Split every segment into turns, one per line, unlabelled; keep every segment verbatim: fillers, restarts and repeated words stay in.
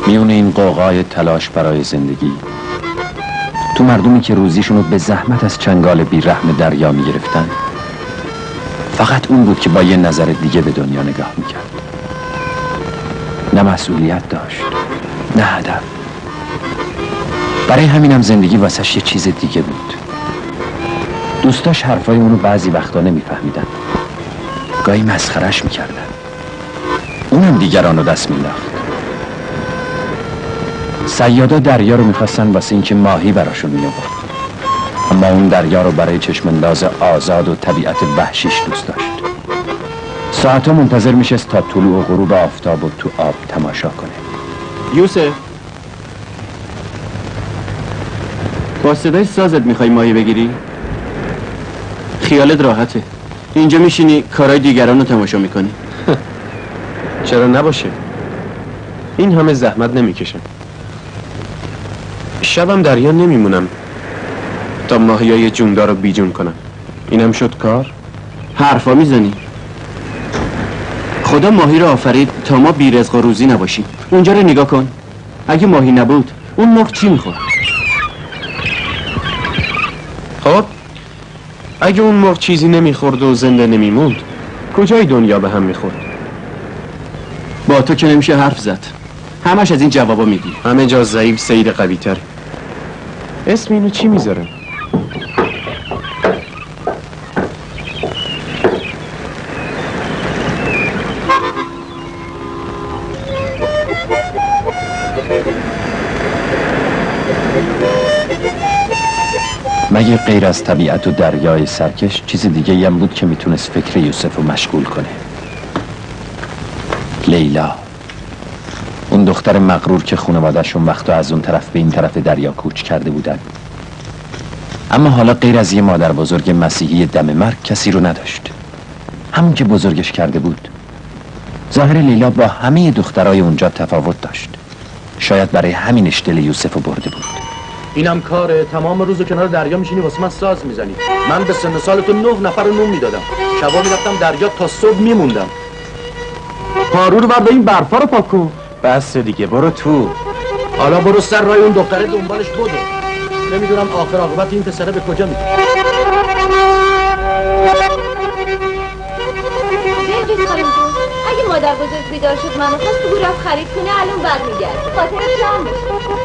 میونه این قوقای تلاش برای زندگی، تو مردمی که روزیشونو به زحمت از چنگال بیرحم دریا میگرفتن، فقط اون بود که با یه نظر دیگه به دنیا نگاه میکرد. نه مسئولیت داشت، نه هدف. برای همینم زندگی واسش یه چیز دیگه بود. دوستاش حرفای اونو بعضی وقتا نمیفهمیدن، گاهی مسخرش میکردن، اونم دیگرانو دست مینداخت. صیادا دریا رو میخواستن واسه اینکه ماهی براشون میآورد، اما اون دریا رو برای چشمانداز آزاد و طبیعت وحشیش دوست داشت. ساعتا منتظر میشست تا طلوع و غروب آفتاب و تو آب تماشا کنه.
یوسف، با صدای سازت میخوای ماهی بگیری؟ خیالت راحته، اینجا میشینی کارهای دیگران رو تماشا میکنی.
چرا نباشه؟ این همه زحمت نمیکشم. شبم دریا نمیمونم تا ماهیای جوندار رو بیجون کنم. اینم شد کار؟
حرفا میزنی؟ خدا ماهی رو آفرید تا ما بی رزق و روزی نباشیم. اونجا رو نگاه کن، اگه ماهی نبود اون مرغ چی میخورد؟
خب اگه اون مرغ چیزی نمیخورد و زنده نمیموند، کجای دنیا به هم میخورد؟
با تو که نمیشه حرف زد، همش از این جوابا میدی.
همه جا ضعیف سید قوی تر. اسم اینو چی میذاره؟
مگه غیر از طبیعت و دریای سرکش چیز دیگه هم بود که میتونست فکر یوسف رو مشغول کنه؟ لیلا، اون دختر مغرور که خانواده‌شون وقتا از اون طرف به این طرف دریا کوچ کرده بودن، اما حالا غیر از یه مادر بزرگ مسیحی دم مرگ کسی رو نداشت، همون که بزرگش کرده بود. ظاهر لیلا با همه دخترای اونجا تفاوت داشت، شاید برای همینش دل یوسف رو برده بود.
اینم کاره، تمام روزو کنار دریا میشینی واسه من ساز میزنی. من به سن سال تو نه نفر رو نون میدادم، شبا میرفتم دریا تا صبح میموندم. پارو رو بردا این برفا رو پاک کن.
بس دیگه، برو تو.
حالا برو سر رای اون دختره دنبالش بدو. نمیدونم آخر عاقبت این پسره به کجا میره.
اگه مادر بزرگ بیدار شد منو خواست بگو رفت خرید کنه، الان برمیگرد. خاطرش جمع بشه.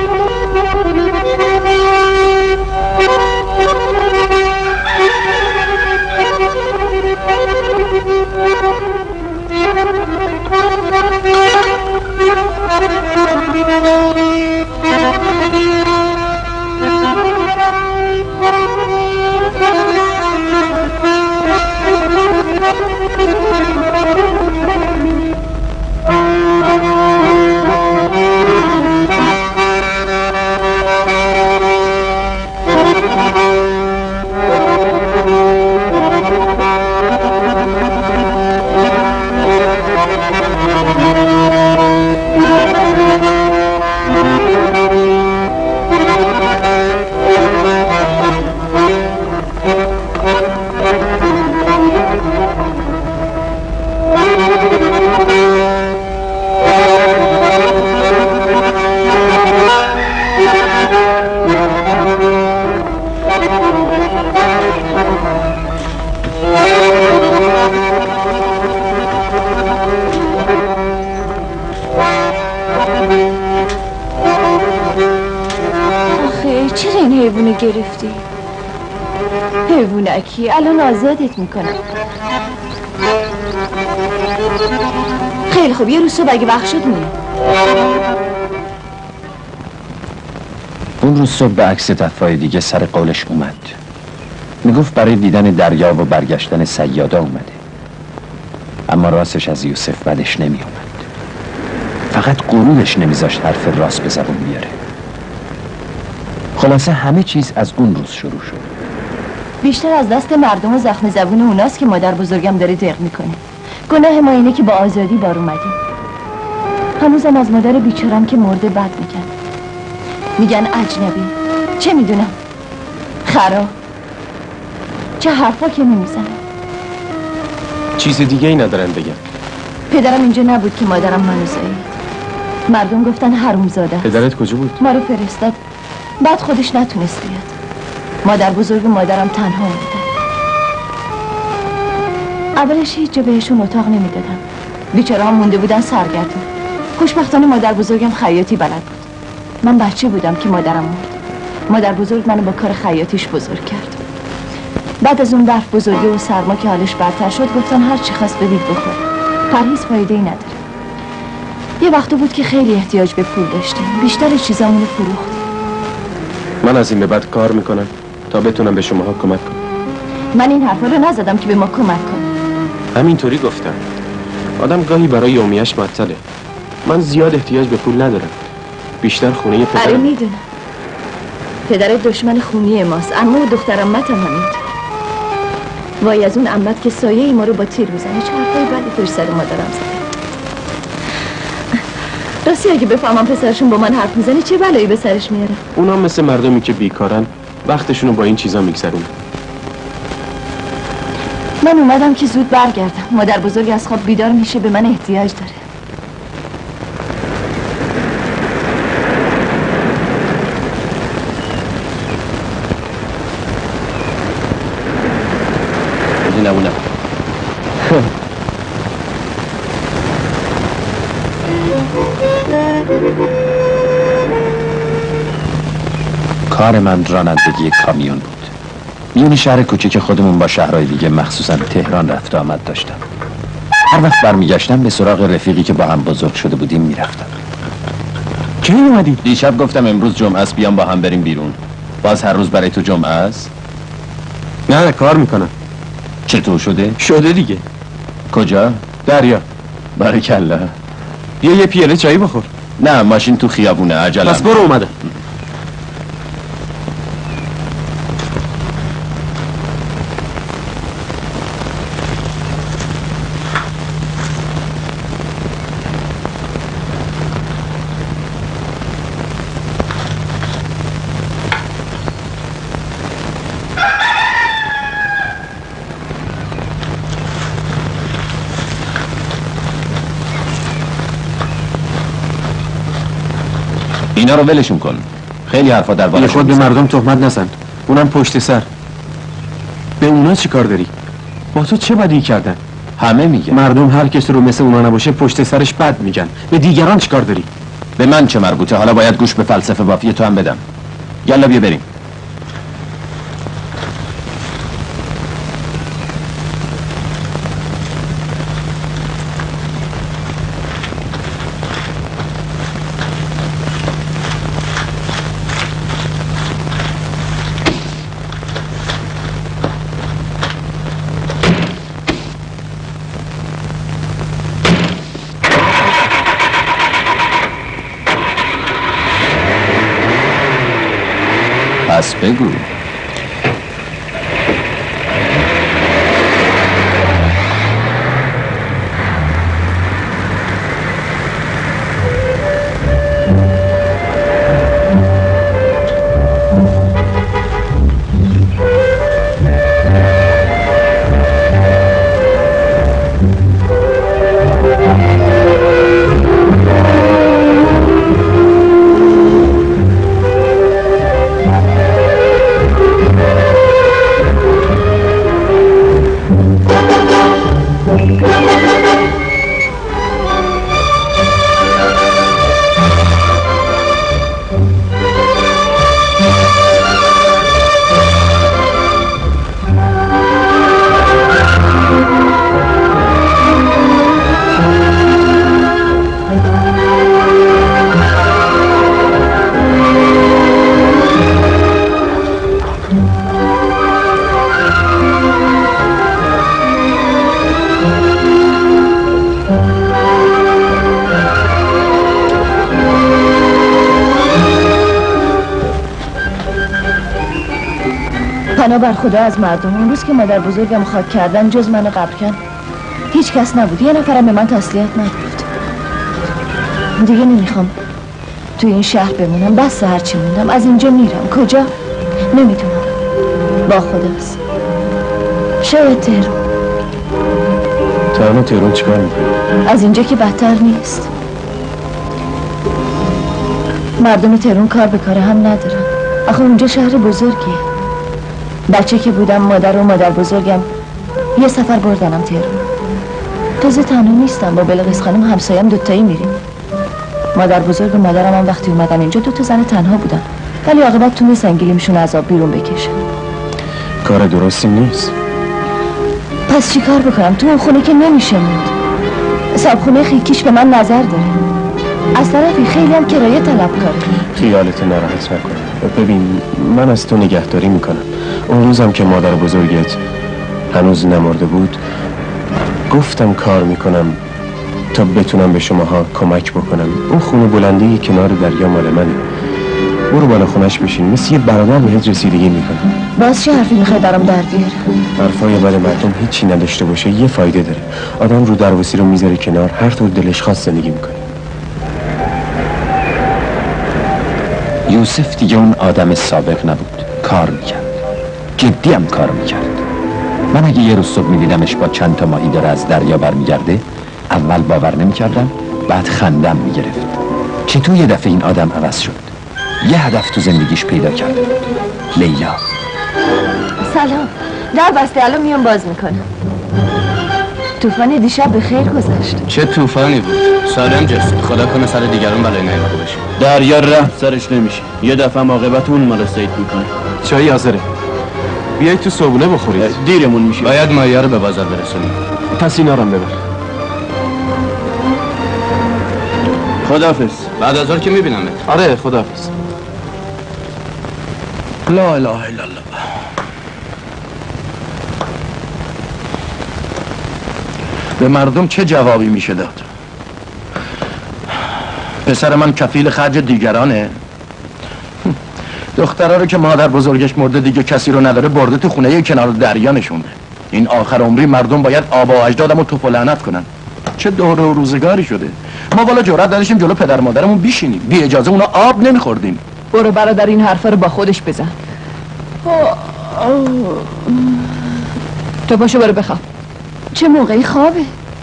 گرفتی حیوونکی، الان آزادت میکنم. خیلی خوب، یه روز صبح اگه وقت شد میام.
اون روز صبح به عکس دفعه دیگه سر قولش اومد، میگفت برای دیدن دریا و برگشتن صیادا اومده، اما راستش از یوسف بدش نمی اومد، فقط غرورش نمیذاشت حرف راست به زبون بیاره. خلاصه همه چیز از اون روز شروع شد.
بیشتر از دست مردم و زخم زبون اوناست که مادر بزرگم داره دق میکنه. گناه ما اینه که با آزادی بار اومدیم. هنوزم از مادر بیچارم که مرده بد میگن. میگن اجنبی، چه میدونم، خراب، چه حرفا که نمیزنم.
چیز دیگه ای ندارن بگم.
پدرم اینجا نبود که مادرم منو زایید. مردم گفتن حرومزاده است.
پدرت کجا بود؟
ما رو فرستاد، بعد خودش نتونست بیاد. مادر بزرگ مادرم تنها موندن. اولش هیچ جا بهشون اتاق نمیدادم. بیچاره ها مونده بودن سرگردون. خوشبختانه مادر بزرگم خیاطی بلد بود. من بچه بودم که مادرم مرد. مادر بزرگ منو با کار خیاطیش بزرگ کرد. بعد از اون برف بزرگی و سرما که حالش برتر شد گفتن هر چی خواست بدید بخور. پرهیز فایده ای نداره. یه وقتی بود که خیلی احتیاج به پول داشتیم. بیشتر چیزامونو فروخت.
من از این به بعد کار میکنم تا بتونم به شماها کمک کنم.
من این حرفا رو نزدم که به ما کمک کنی.
همینطوری گفتم. آدم گاهی برای یومیش معطله. من زیاد احتیاج به پول ندارم. بیشتر خونه
آره
پدرم.
میدونم. پدرت دشمن خونی ماست. اما و دختر عمت هم همینطور. وای از اون عمت که سایه ای ما رو با تیر میزنه. چه حرفای بدی پشت سر مادرم زده. راستی اگه بفهمم پسرشون با من حرف میزنه چه بلایی به سرش میاره؟
اونا مثل مردمی که بیکارن وقتشونو با این چیزا میگذرونن.
من اومدم که زود برگردم. مادر بزرگ از خواب بیدار میشه، به من احتیاج داره.
نه نه کار من رانندگی کامیون بود. میون شهر کوچک خودمون با شهرهای دیگه مخصوصا تهران رفت آمد داشتم. هر وقت برمیگشتم به سراغ رفیقی که با هم بزرگ شده بودیم میرفتم.
کی اومدی؟
دیشب گفتم امروز جمعه است بیام با هم بریم بیرون. باز هر روز برای تو جمعه است؟
نه کار میکنم.
چطور شده؟
شده دیگه.
کجا؟
دریا.
بارکالله.
بیا یه پیاله چایی بخور.
نه ماشین تو خیابونه عجلم.
پس برو اومده.
اینا رو ولشون کن. خیلی حرفا در
باره خود به مردم تهمت نزن. اونم پشت سر. به اونا چی کار داری؟ با تو چه بدی کردن؟
همه میگن.
مردم هر کس رو مثل اونا نباشه پشت سرش بد میگن. به دیگران چی کار داری؟
به من چه مربوطه؟ حالا باید گوش به فلسفه بافی تو هم بدم. یالا بیا بریم. پس بگو.
بر خدا از مردم اون روز که مادر بزرگم خاک کردن جز منو قبر کن هیچ کس نبود. یه نفرم به من تسلیت نداد. دیگه نمیخوام تو این شهر بمونم. بس هرچی موندم. از اینجا میرم. کجا؟ نمیتونم. با خداست. شاید تهران.
تهران تهران چیکار میکنی؟
از اینجا که بدتر نیست. مردم تهران کار به کار هم ندارن. آخه اونجا شهر بزرگیه. بچه که بودم مادر و مادر بزرگم یه سفر بردنم تهران. تازه تنها نیستم، با بلقیس خانم همسایم دوتایی میریم. مادر بزرگ و مادرم هم وقتی اومدن اینجا دو تا زن تنها بودن، ولی عاقبت تونستن گلیمشون از آب بیرون بکشن.
کار درستی نیست.
پس چی کار بکنم؟ تو اون خونه که نمیشه موند. صاحبخونه خیکیش به من نظر داره. از طرفی خیلی هم کرایه طلبکاره.
خیالت ناراحت نکن. ببین من از تو نگهداری میکنم. اون روزم که مادر بزرگت هنوز نمرده بود گفتم کار میکنم تا بتونم به شماها کمک بکنم. اون خونه بلندی کنار دریا مال منه. برو بالا خونش بشین، مثل یه برادر بهت رسیدگی میکنم.
باز چه حرفی میخوای برام در بیاری؟
حرفای بد مردم هیچی نداشته باشه یه فایده داره. آدم رو درواسی رو میذاره کنار، هر طور دلش خواست زندگی میکنه.
یوسف دیگه اون آدم سابق نبود، کار میکرد، جدی هم کار میکرد. من اگه یه روز صبح میدیدمش با چند تا ماهی داره از دریا برمیگرده، اول باور نمیکردم، بعد خندم میگرفت. چطور یه دفعه این آدم عوض شد؟ یه هدف تو زندگیش پیدا کرده بود. لیلا.
سلام. در بسته، الان میام باز میکنم. طوفان دیشب به خیر گذشت.
چه طوفانی بود؟ سالم جست. خدا کنه سر دیگران بلای نیامده باشه.
دریا رحم سرش نمیشه. یه دفعه عاقبت اون مال سید میکنه.
چای حاضره. بیای تو صبونه بخورید.
دیرمون میشه.
باید مایه رو به بازار برسونیم.
پس اینا رو ببر.
خداحافظ.
بعد از ظهر که میبینمت.
آره خداحافظ.
لا اله الا الله. به مردم چه جوابی میشه داد؟ پسر من کفیل خرج دیگرانه. دختره رو که مادر بزرگش مرده دیگه کسی رو نداره برده تو خونه کنار دریا نشونده. این آخر عمری مردم باید آبا و اجدادم رو توف و لعنت کنن. چه دوره و روزگاری شده. ما والا جرأت نداشتیم جلو پدر مادرمون بیشینیم، بی اجازه اونا آب نمیخوردیم.
برو برادر این حرفا رو با خودش بزن. تو پاشو برو بخواب. چه موقعی خوابه؟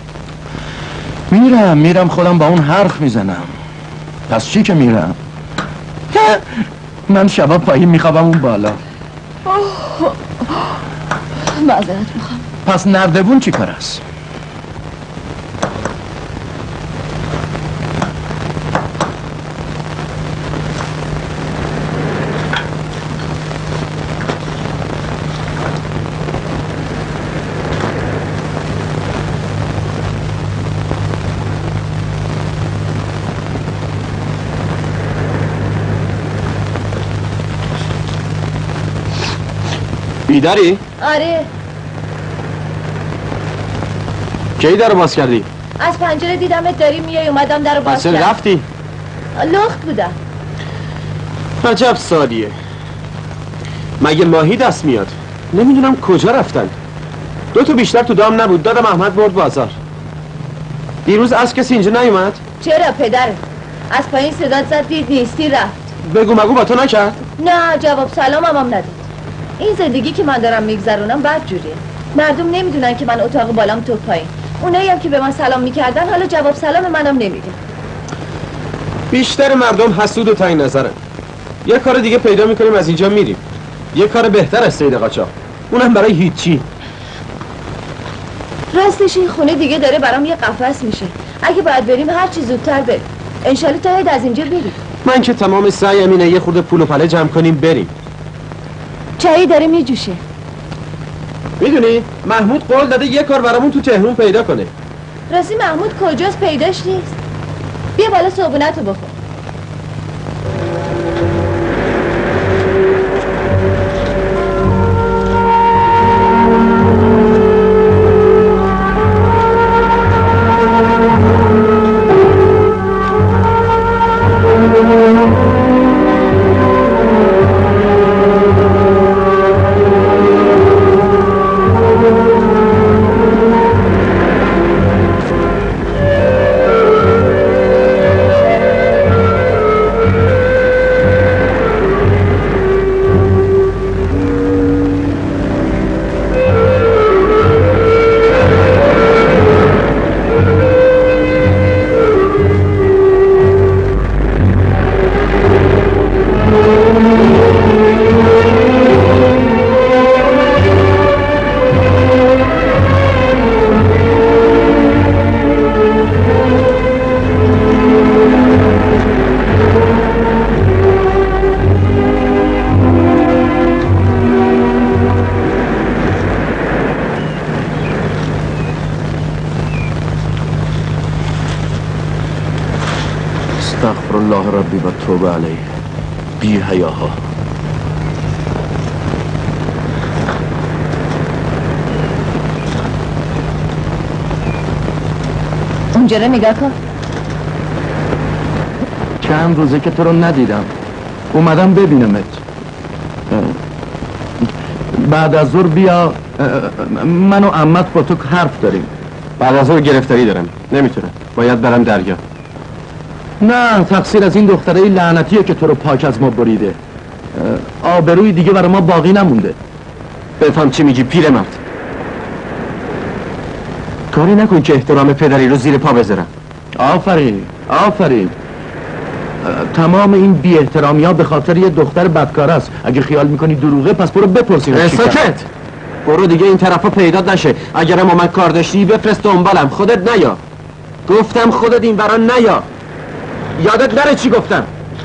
میرم میرم خودم با اون حرف میزنم. پس چی که میرم؟ من شبا پایین میخوابم اون بالا.
معذرت میخوام.
پس نردبون چی کار است؟
بیداری؟
آره.
کی در باز کردی؟
از پنجره دیدمت داری میای، اومدم در باز
پس
کردم.
رفتی؟
لخت بودم.
عجب سالیه. مگه ماهی دست میاد؟ نمیدونم کجا رفتن. دو تا بیشتر تو دام نبود، دادم احمد برد بازار. دیروز از کسی اینجا نیومد؟
چرا پدره؟ از پایین صدات زد دید نیستی رفت.
بگو مگو با تو نکرد؟
نه جواب سلام هم, هم ندید. این زندگی که من دارم میگذرونم بد جوریه. مردم نمیدونن که من اتاق بالام تو پایین. اونایی هم که به من سلام میکردن حالا جواب سلام منم نمیدن.
بیشتر مردم حسود و تنگ نظرن. یه کار دیگه پیدا میکنیم از اینجا میریم. یه کار بهتر از صید قاچاق. اونم برای هیچی.
راستش این خونه دیگه داره برام یه قفس میشه. اگه باید بریم هر چی زودتر بریم. انشالله تا از اینجا بریم.
من که تمام سعیم اینه یه خورده پول و پله جمع کنیم بریم.
چایی داره میجوشه.
میدونی محمود قول داده یه کار برامون تو تهران پیدا کنه.
راستی محمود کجاست پیداش نیست. بیا بالا صبحونتو بخور.
استغفر الله ربی و توبه علیه. بی حیاها.
اونجا رو نگاه کن.
چند روزه که تو رو ندیدم، اومدم ببینمت. بعد از ظهر بیا، من و عمت با تو حرف داریم.
بعد از ظهر گرفتاری دارم، نمیتونم، باید برم دریا.
نه، تقصیر از این دختره لعنتیه که تو رو پاک از ما بریده. آبروی دیگه برای ما باقی نمونده.
بفهم چی میگی پیرمرد. کاری نکن که احترام پدری رو زیر پا بذارم.
آفرین، آفرین. تمام این بی احترامی ها به خاطر یه دختر بدکار است. اگه خیال میکنی دروغه پس برو بپرسین.
ساکت! برو دیگه این طرفا پیدا نشه. اگر ما من کار داشتی بفرست دنبالم، خودت نیا. گفتم خودت این برا نیا. یادت نره چی گفتم.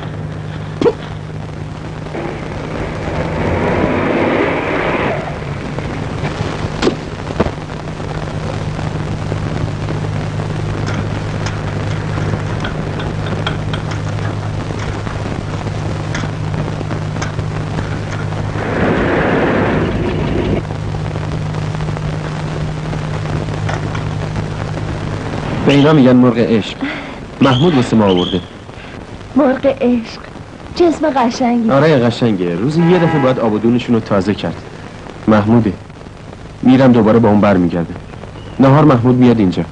به اینا میگن مرغ عشق. محمود واسه ما آورده.
مرغ عشق چه اسم قشنگی.
آره قشنگه. روزی یه دفعه باید آبادونشون رو تازه کرد. محموده. میرم دوباره با اون بر میگرده. نهار محمود میاد اینجا.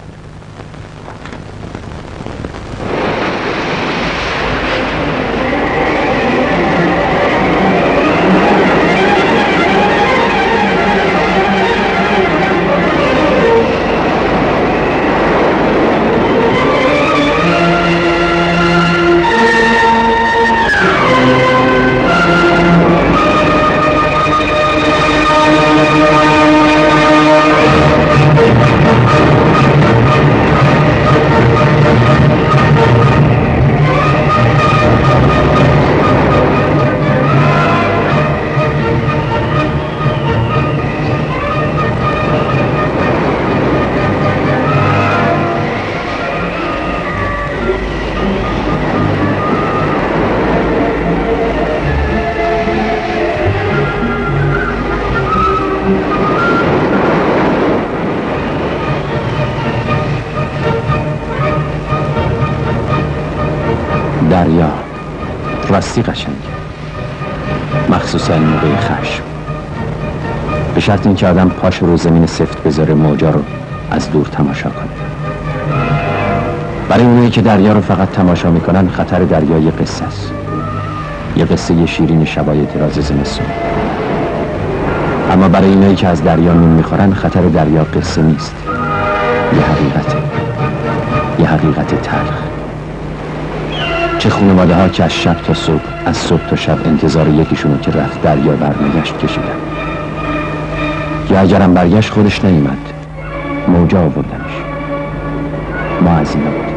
دریا راستی قشنگه، مخصوصا این موقع خشم. به شرط اینکه آدم پاش رو زمین سفت بذاره موجا رو از دور تماشا کنه. برای اونایی که دریا رو فقط تماشا میکنن خطر دریا یه قصه است، یه قصه شیرین شبای دراز زمستون. اما برای اینایی که از دریا نون میخورن خطر دریا قصه نیست، یه حقیقته، یه حقیقت تلخ. چه خانواده ها که از شب تا صبح، از صبح تا شب انتظار یکیشونو که رفت دریا برنگشت کشیدن، یا اگرم برگشت خودش نیامد، موجا آوردنش. ما از اینا بودیم.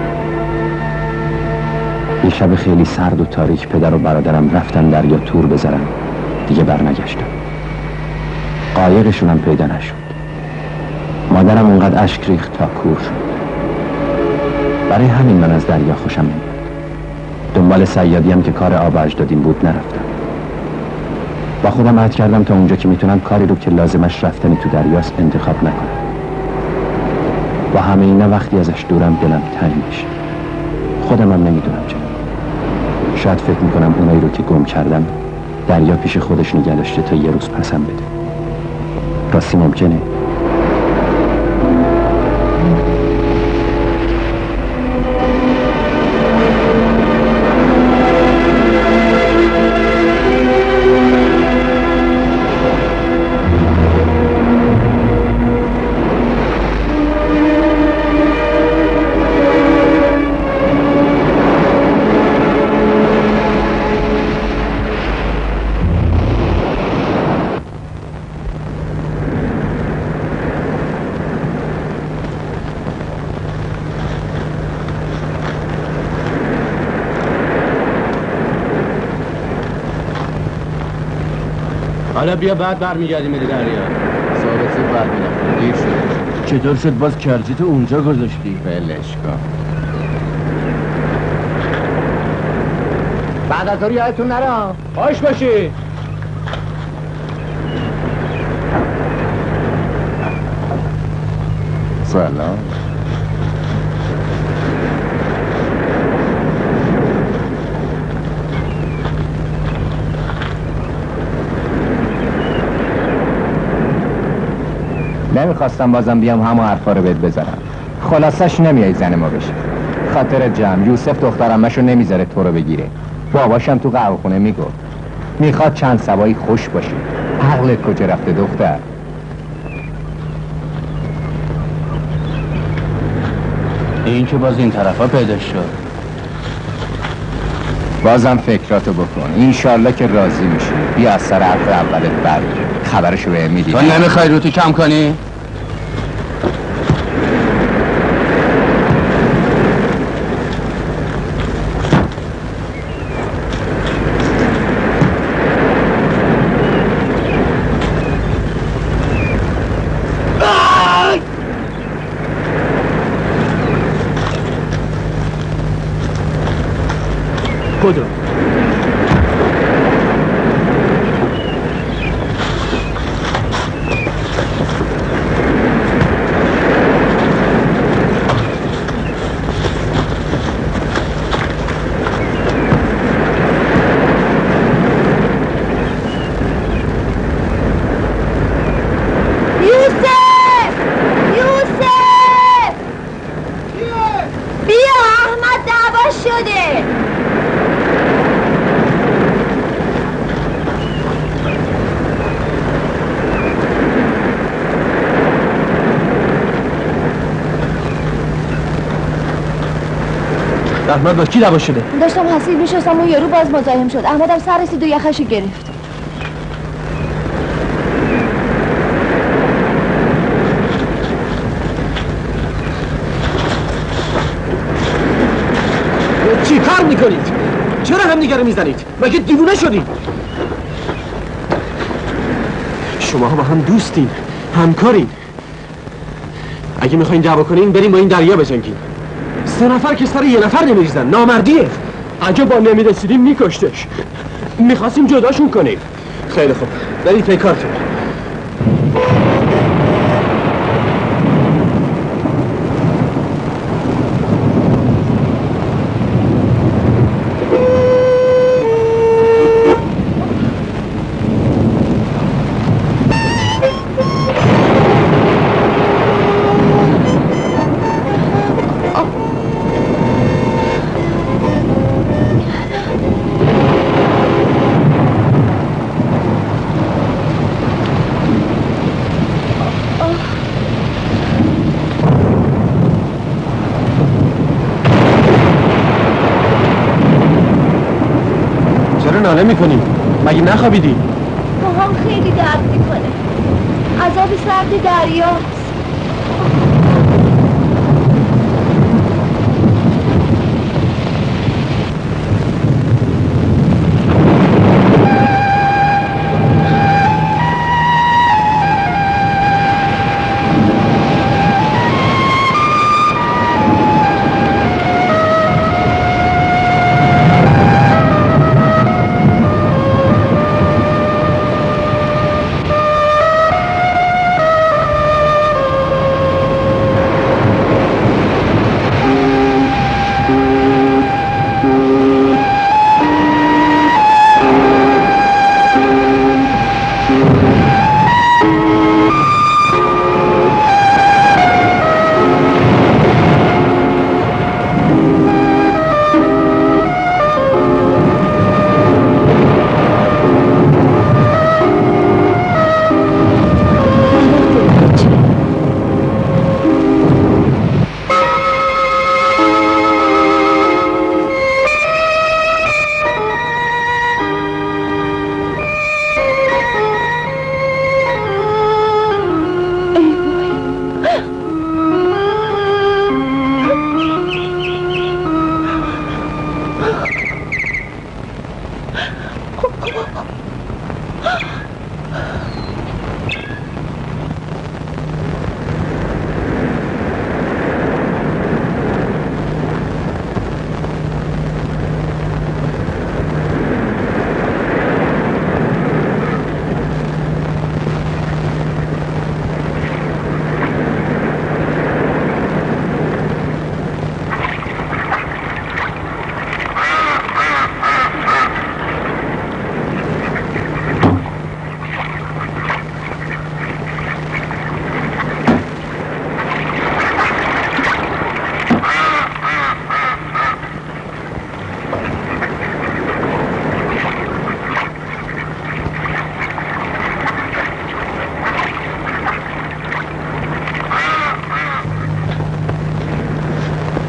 یه شب خیلی سرد و تاریک پدر و برادرم رفتن دریا تور بذارن، دیگه برنگشتن. قایقشونم پیدا نشد. مادرم اونقدر اشک ریخت تا کور شد. برای همین من از دریا خوشم نمیاد. دنبال صیادی هم که کار آب اجدادیم بود نرفتم. با خودم عهد کردم تا اونجا که میتونم کاری رو که لازمش رفتنی تو دریاست انتخاب نکنم. با همه اینا وقتی ازش دورم دلم تنگ میشه. خودم هم نمیدونم چرا. شاید فکر میکنم اونایی رو که گم کردم دریا پیش خودش نگه داشته تا یه روز پسم بده. راستی ممکنه؟
حالا بیا بعد برمیگردیم میری دریا.
ثابت شد بعد میرم. دیر شد.
چطور شد باز کرجیتو اونجا گذاشتی؟
ولش کن.
بعد از داری یادتون نره. باش باشی.
سلام. نمیخواستم بازم بیام همه حرفا رو بهت بزنم. خلاصش نمیای زن ما بشه. خاطر جمع یوسف دخترمشو نمیذاره تو رو بگیره. باباشم تو قهوه خونه میگفت میخواد چند سبایی خوش باشی. عقلت کجا رفته دختر؟
این که باز این طرفا پیدا شد.
بازم فکراتو بکن. اینشالله که راضی میشی. بیا از سر حرف اولت بعد خبرشو به میدی.
تو نمیخوای روتو کم کنی؟
کدوم؟
احمد با کی دعوا شده؟
داشتم حسیب میشستم اون یارو باز مزاحم شد. احمدم سر رسید و یخش گرفت.
چی کار میکنید؟ چرا همدیگه رو میزنید؟ مگه دیوونه شدید؟ شما با هم دوستین، همکارین. اگه میخواین دعوا کنین بریم با این دریا بجنگین. سه نفر که سر یه نفر نمیریزن، نامردیه. اگه با نمیرسیدیم میکشتش. میخواستیم جداشون کنیم. خیلی خوب، برید پی کارتون. ناله میکنی؟ مگه نخوابیدی؟
پاهام خیلی درد میکنه. عذاب سرد دریاست.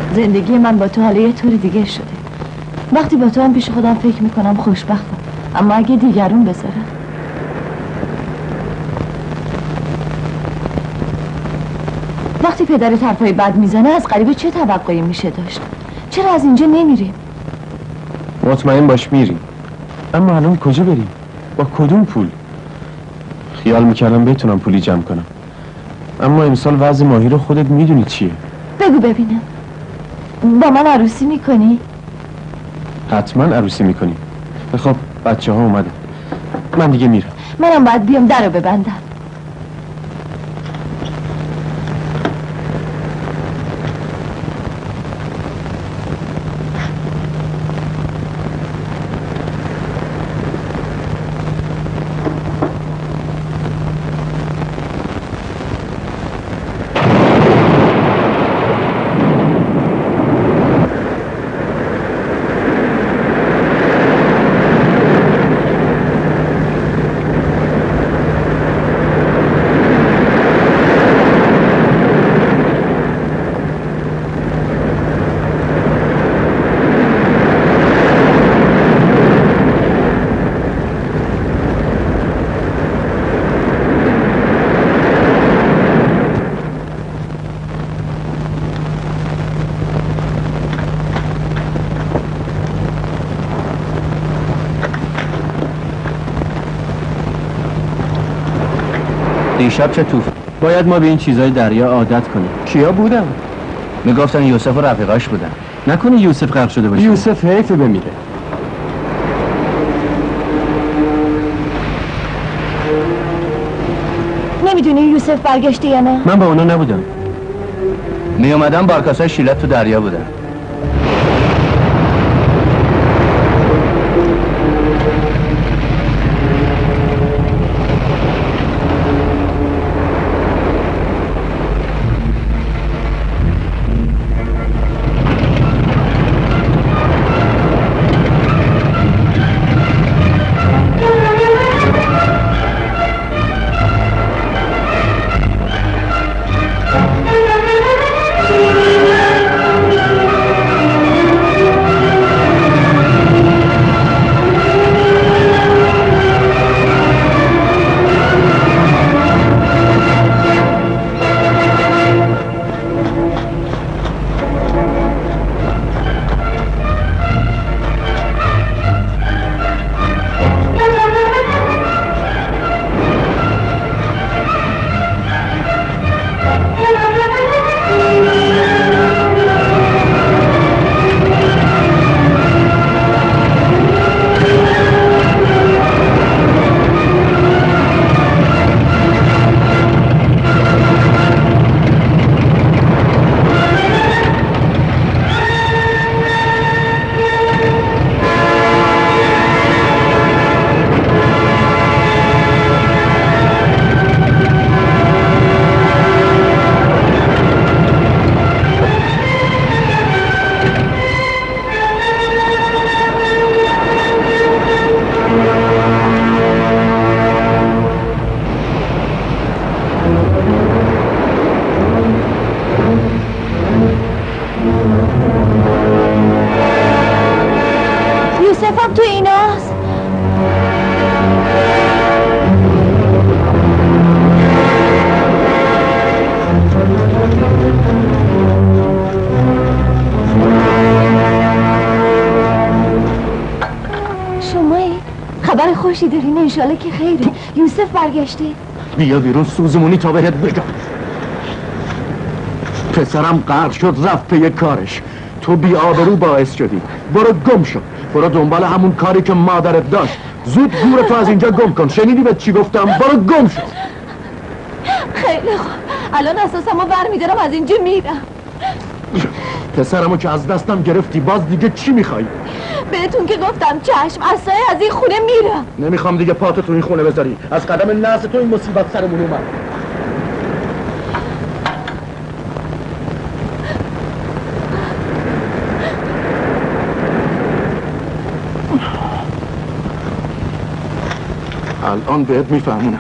زندگی من با تو حالا یه طور دیگه شده. وقتی با تو هم پیش خودم فکر میکنم خوشبختم، اما اگه دیگرون بذارم. وقتی پدرت حرفای بد میزنه از غریبه چه توقعی میشه داشت؟ چرا از اینجا نمیریم؟
مطمئن باش میریم، اما الان کجا بریم؟ با کدوم پول؟ خیال میکردم بتونم پولی جمع کنم، اما امسال وضع ماهی رو خودت میدونی چیه.
بگو ببینم، با من عروسی میکنی؟
حتما عروسی میکنی. خب بچه ها اومدن، من دیگه میرم.
منم باید بیام در رو ببندم.
دیشب چه توف؟ باید ما به این چیزای دریا عادت کنیم.
کیا بودم؟
میگفتن یوسف و رفیقاش بودن. نکنه یوسف غرق شده باشه؟
یوسف حیفه بمیره.
نمیدونی یوسف برگشته یا نه؟
من با اونا نبودم.
می اومدن بارکاسای شیلت تو دریا بودن.
یوسفم تو ایناست. شمایی؟ خبر خوشی دارین؟ انشالله که خیره. یوسف برگشته.
بیا بیرون سوزمونی تا بهت بگم. پسرم غرق شد رفت پی کارش، تو بی آبرو باعث شدی. برو گم شو، برو دنبال همون کاری که مادرت داشت. زود گورتو از اینجا گم کن. شنیدی به چی گفتم؟ برو گم شو.
خیلی خوب، الان اساسمو برمیدارم از اینجا میرم.
پسرمو که از دستم گرفتی، باز دیگه چی میخوای؟
بهتون که گفتم چشم، اصلا از این خونه میرم.
نمیخوام دیگه پاتو تو این خونه بذاری. از قدم نحس تو این مصیبت سرمون اومد. الان بهت میفهمونم.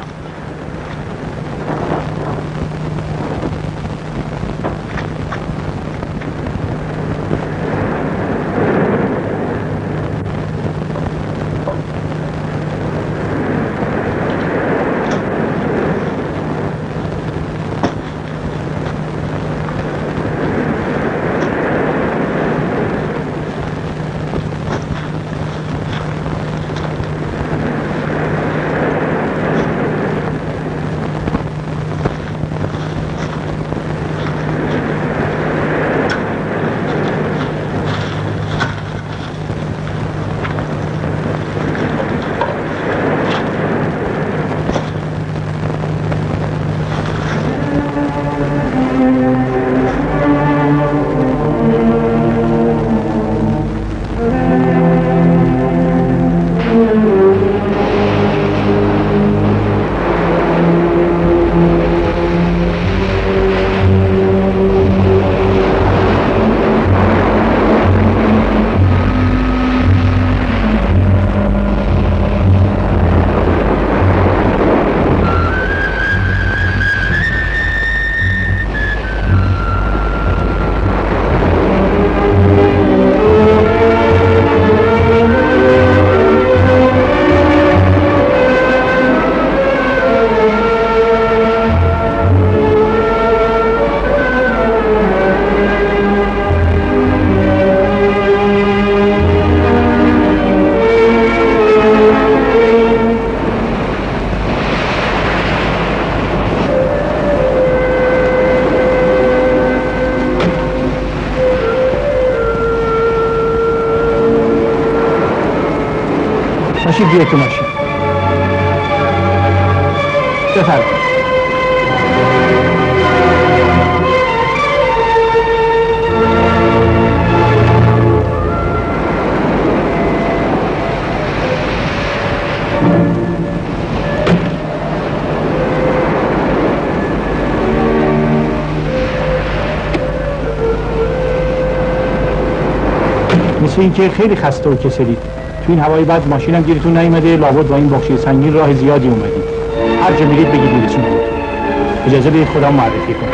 تشریف بیاید تو ماشین. بفرمایید. مثل اینکه خیلی خسته و کسلید. تو این هوای بد ماشینم گیرتون نیومده، لابد با این بخشی سنگین راه زیادی اومدید. هر جا میرید بگید میرسون بود. اجازه بدید خودم معرفی کنم.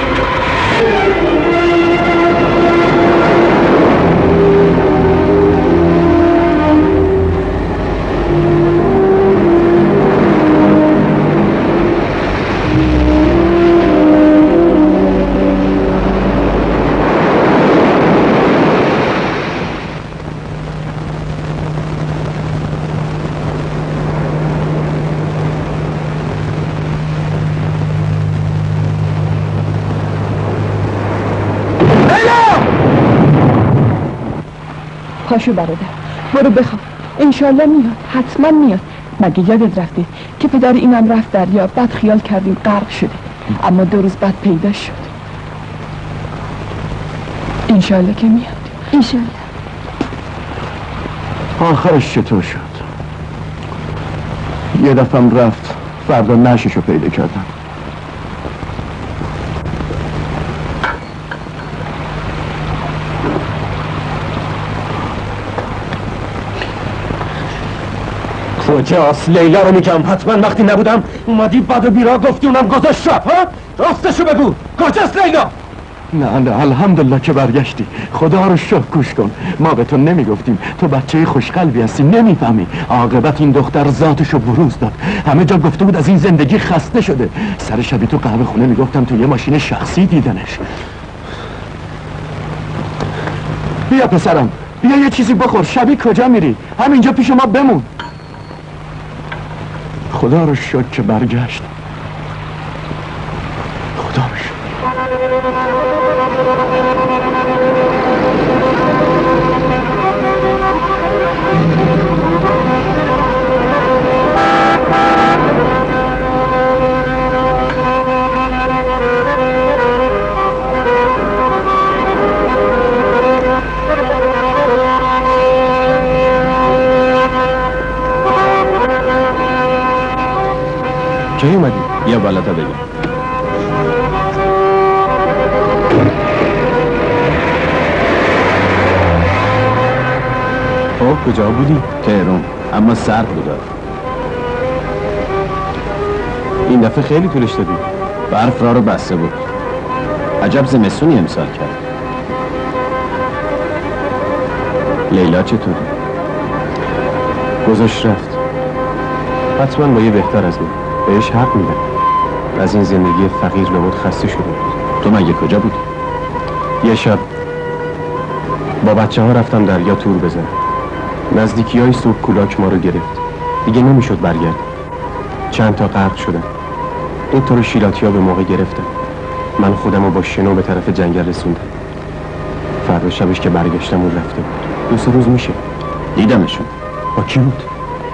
پاشو برادر، برو بخواب. انشالله میاد، حتما میاد. مگه یادت رفته که پدر اینم رفت دریا، بعد خیال کردیم غرق شده، اما دو روز بعد پیدا شد. انشالله که میاد. انشالله.
آخرش چطور شد؟ یه دفعم رفت، فردا نششو پیدا کردم. کجاست؟ لیلا رو میگم، حتما وقتی نبودم اومدی بد و بیرا گفتی اونم گذاشت شب. ها؟ راستشو بگو، کجاست لیلا؟ نه نه الحمدلله که برگشتی، خدا رو شکر. گوش کن، ما به تو نمیگفتیم، تو بچه خوشقلبی هستی، نمیفهمی. عاقبت این دختر ذاتشو بروز داد، همه جا گفته بود از این زندگی خسته شده. سر شبی تو قهوه خونه میگفتم تو یه ماشین شخصی دیدنش. بیا پسرم، بیا یه چیزی بخور. شبی کجا میری؟ همینجا پیش ما بمون. خدا رو شکر که برگشت. خدا رو شکر. کی اومدی؟
بیا بالا تا بگم.
خب کجا بودی؟
تهران، اما سرد بود.
این دفعه خیلی طولش دادی.
برف راه رو بسته بود. عجب زمستونی امسال کرد. لیلا چطوری؟
گذاشت رفت. حتما با یه بهتر از من. بهش حق میدم. از این زندگی فقیر لابد خسته شده بود.
تو مگه کجا بودی؟
یه شب با بچه ها رفتم دریا تور بزنم. نزدیکی های صبح کولاک ما رو گرفت. دیگه نمیشد برگرد. چند تا غرق شدم. دو تا رو شیلاتی ها به موقع گرفتم. من خودم رو با شنو به طرف جنگل رسوندم. فردا شبش که برگشتم اون رفته بود. دو سه روز میشه.
دیدمشون.
با کی بود؟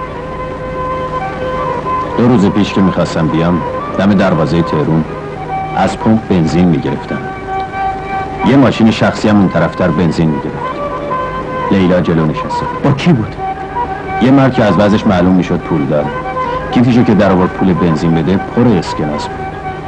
دو روز پیش که میخواستم بیام دم دروازه تهرون از پمپ بنزین میگرفتم. یه ماشین شخصی هم اون طرفتر بنزین میگرفت. لیلا جلو نشسته.
با کی بود؟
یه مرد که از وضعش معلوم میشد پول داره. کیفیشو که در آورد پول بنزین بده پر اسکناس بود.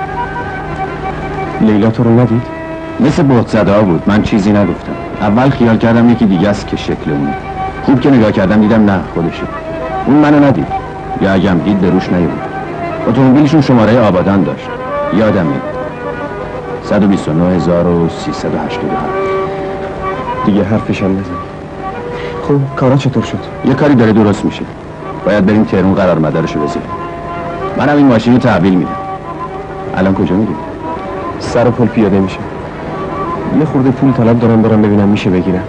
لیلا تو رو ندید؟
مثل بهت زده ها بود. من چیزی نگفتم. اول خیال کردم یکی دیگه است که شکل اونه. خوب که نگاه کردم دیدم نه خودشه. اون منو ندید. یا اگم دید به روش نیومد. اتومبیلشون شماره آبادان داشت. یادمه. صد و بیست و نه هزار و سیصد و هشتاد و هفت.
دیگه حرفش هم نزن. خب کارا چطور شد؟
یه کاری داره درست میشه. باید بریم تهرون قرار مدارشو بذاریم. منم این ماشین رو تحویل میدم. الان کجا میریم؟
سر و پل پیاده میشه. یه خورده پول طلب دارم برم ببینم میشه بگیرم.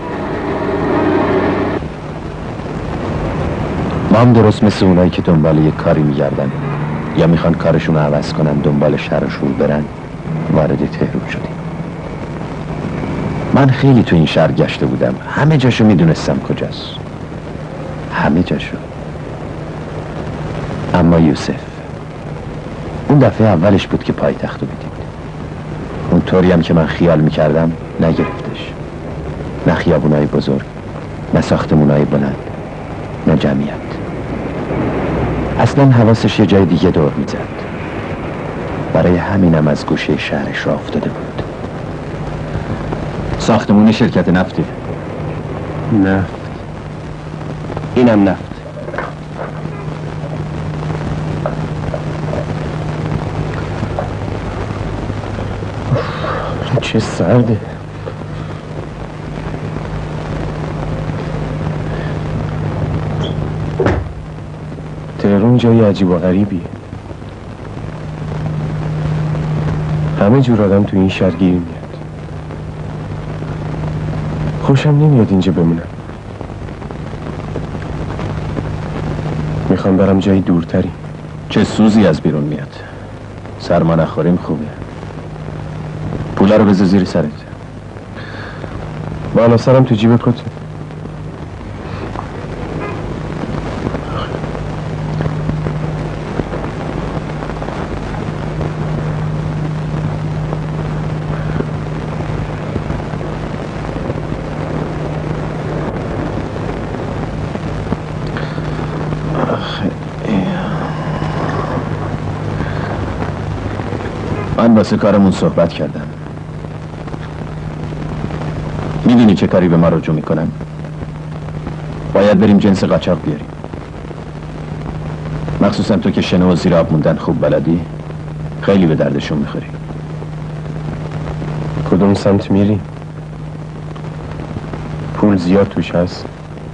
ما هم درست مثل اونایی که دنبال یه کاری میگردن یا میخوان کارشون رو عوض کنن دنبال شهرشون برن وارد تهران شدیم. من خیلی تو این شهر گشته بودم. همه جاشو میدونستم کجاست. همه جاشو. اما یوسف اون دفعه اولش بود که پای تختو بدید. اون طوری هم که من خیال میکردم نگرفتش. نه خیابونای بزرگ، نه ساختمونای بلند، نه جمعیت. اصلا حواسش یه جای دیگه دور میزد. برای همینم از گوشه شهرش را افتاده بود. ساختمون شرکت نفتی.
نفت. اینم نفت. چه سرده. تهران جای عجیب و غریبیه. همه جور آدم تو این شهر گیر میاد. خوشم نمیاد اینجا بمونم. میخوام برم جایی دورتری.
چه سوزی از بیرون میاد. سرما نخوریم خوبه. پولا رو بذار زیر سرت.
بالا سرم تو جیب کته.
من واسه کارمون صحبت کردم. میدونی چه کاری به ما رجوع میکنن؟ باید بریم جنس قاچاق بیاریم. مخصوصا تو که شنو و زیر آب موندن خوب بلدی، خیلی به دردشون میخوری.
کدوم سمت میری؟ پول زیاد توش هست؟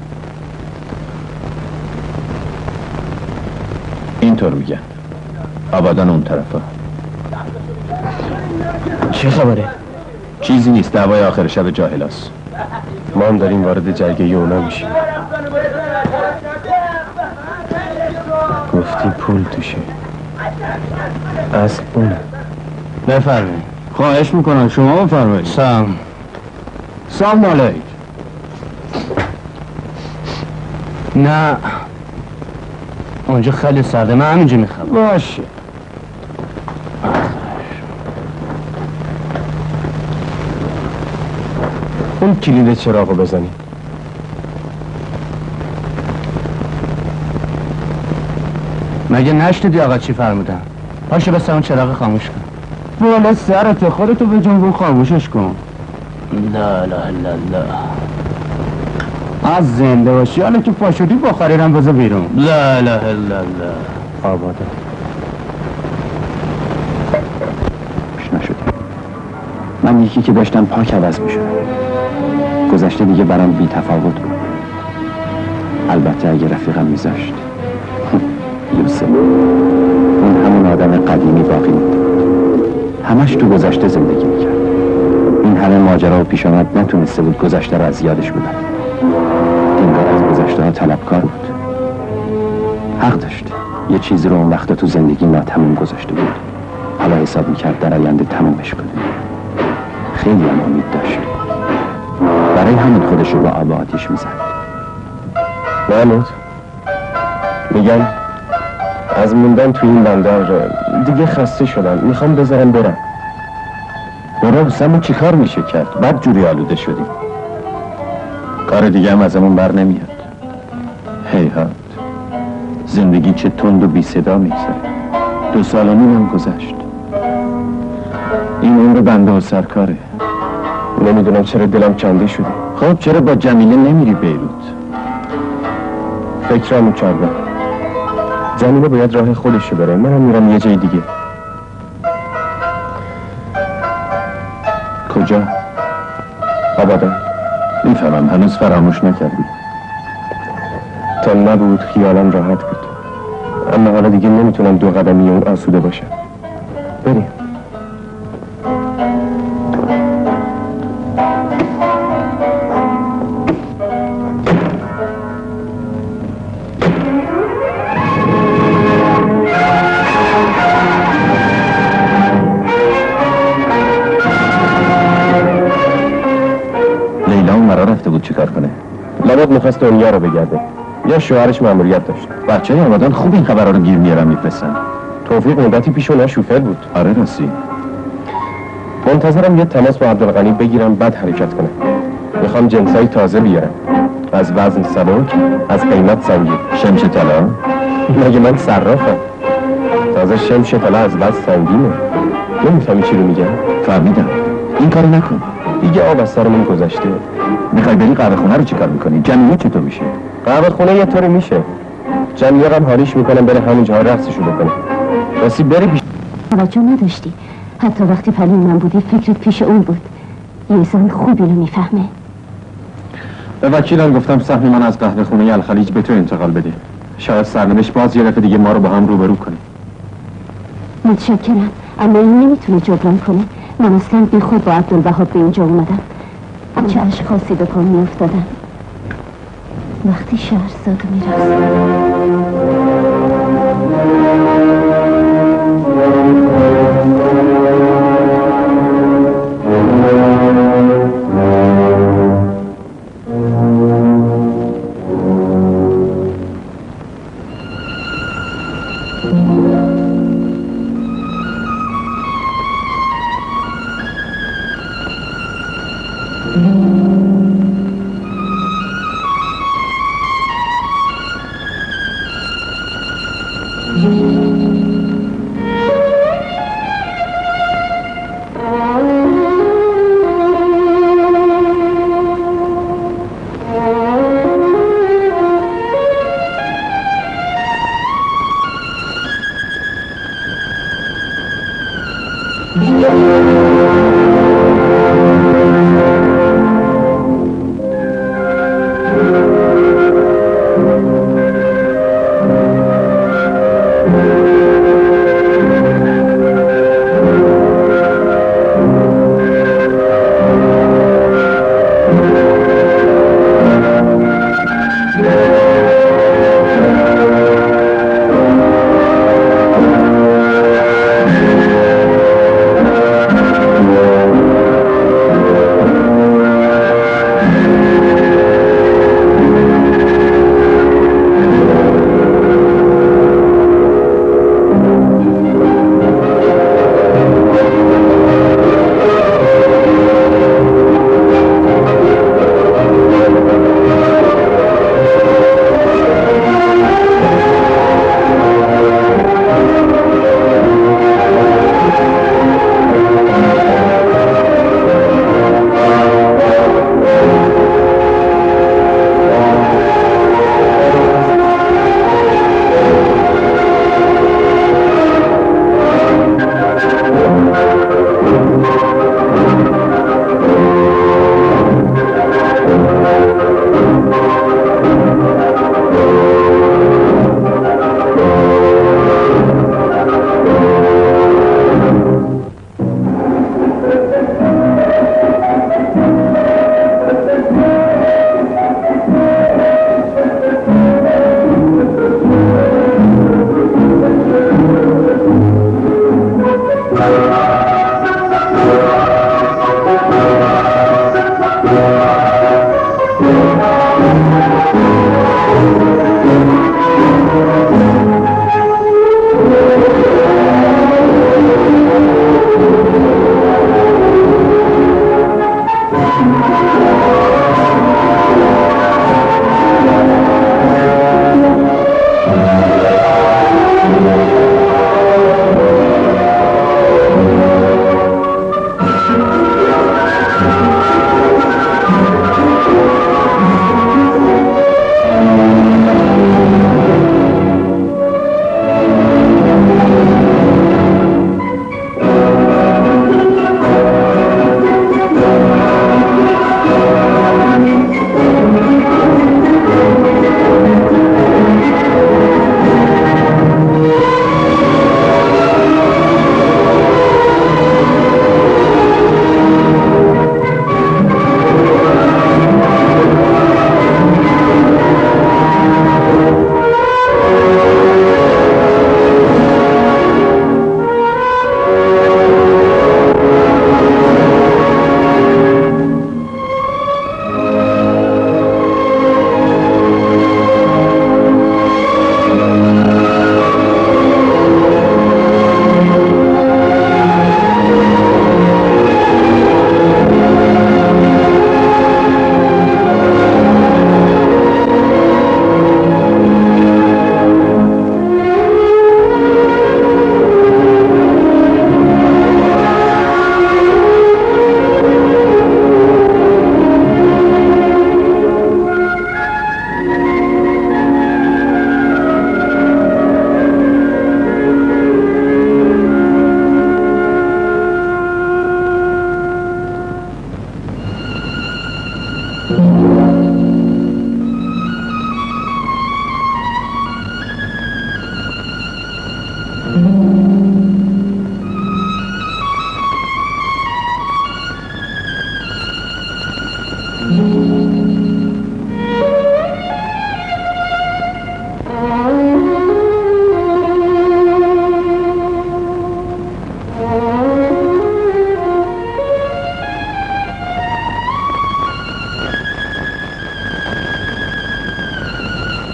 اینطور میگن. آبادان اون طرفا.
چه خبره؟
چیزی نیست، دعوای آخر شب جاهلاست.
ما هم داریم وارد جرگه اونا میشیم. گفتی پول توشه. اصل اونه.
بفرمایید. خواهش میکنم شما بفرمایید. سلام. سلام علیک. نه اونجا خیلی سرده، من همینجا میخوام.
باشه. اون کلید چراغو بزنی.
مگه نشنیدی آقا چی فرمودن؟ پاشو بس اون چراغ خاموش کن. والا سرت، خودتو به جنبون خاموشش کن. لا لا لا لا. از زنده باشی، حالا که پاشدی بخاری رم بذار بیرون. لا لا لا لا.
آباده.
خوش نشد. من یکی که داشتم پاک عوض میشد. گذشته دیگه برام بی تفاوت بود. البته اگه رفیقم میذاشت. یوسف اون همون آدم قدیمی باقی بود. همش تو گذشته زندگی میکرد. این همه ماجرا و پیش آمد نتونسته بود گذشته رو از یادش بدن. انگار از گذشته ها طلبکار بود. حق داشت. یه چیزی رو اون وقتا تو زندگی ناتموم گذاشته بود. حالا حساب میکرد در آینده تمومش کنه. خیلی هم امید داشت. برای همین خودش رو با آب و آتیش میزد.
محمود میگم از موندن تو این بندر دیگه خسته شدم. میخوام بذارم برم.
برو سمون چی کار میشه کرد؟ بعد جوری آلوده شدیم. کار دیگه هم ازمون بر نمیاد. هیهات زندگی چه تند و بی صدا میگذره. دو سال و نیم هم گذشت. این عمر بنده و سرکاره.
نمیدونم چرا دلم کنده شده.
خب چرا با جمیله نمیری بیروت؟
فکرمو کردم. جمیله باید راه خودشو بره. منم میرم یه جای دیگه.
کجا؟
آبادان.
میفهمم هنوز فراموش نکردی.
تا نبود خیالم راحت بود. اما حالا دیگه نمیتونم دو قدمی اون آسوده باشم. بریم.
لیلا اون مرا رفته بود چیکار کنه؟
لابد میخواست دنیا رو بگرده. یا شوهرش مأموریت داشت.
بچه آبادان خوب این خبرها رو گیر میارن میفرستن.
توفیق مدتی پیش اونها شوفر بود.
آره راستی.
منتظرم یه تماس با عبدالغنی بگیرم بعد حرکت کنه. میخوام جنسای تازه بیارم، از وزن سبک، از قیمت سنگین.
شمش طلا؟
مگه من صرافم؟ تازه شمش طلا از وزن سنگینه. نمیفهمی چی رو میگم؟
فهمیدم. این کارو نکن.
دیگه آب از سرمون گذشته.
میخوای بری قهوه خونه رو چیکار میکنی؟ جمعیه چطور میشه؟
قهوه خونه یه طوری میشه. جمعیه هم حالیش میکنم بره همونجا رقصشو بکنه. راستی بری پیش.
توجه نداشتی. حتی وقتی پلوی من بودی فکرت پیش اون بود. یه زن خوبی رو میفهمه.
به وکیلم گفتم سهم من از قهوه خونه الخلیج به تو انتقال بده. شاید سرنوشت باز یه دفعه دیگه ما رو با هم روبرو کنه.
متشکرم، اما این نمیتونه جبران کنه. من اصلا بی خود با عبدالوهاب به اینجا اومدم. چه اشخاصی به پا میافتادن وقتی شهرزاد میرسه.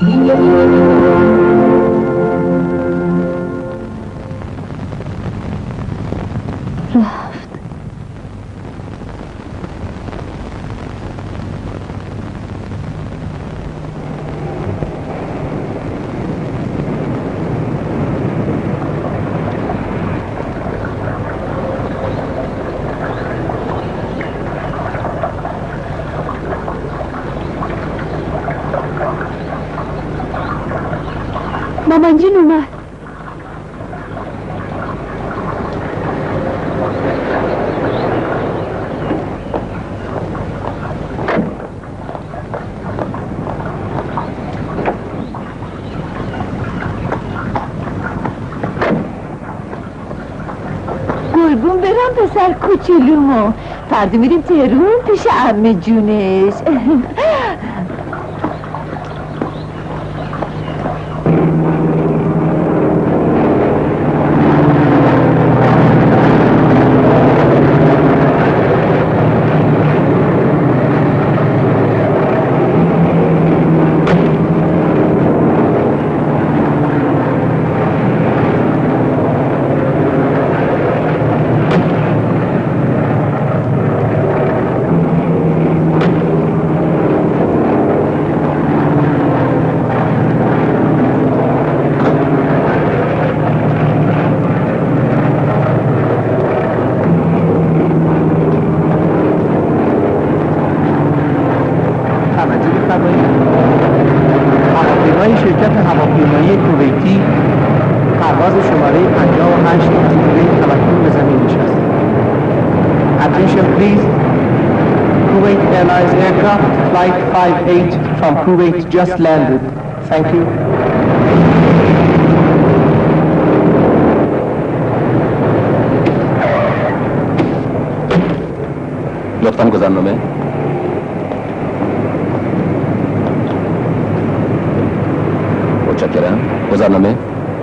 مامان جون اومد.
قربون برم پسر کوچولومو، فردا میریم تهرون پیش عمه جونش.
From Kuwait just landed. Thank you.
لطفاً گذرنامه. متشکرم. گذرنامه.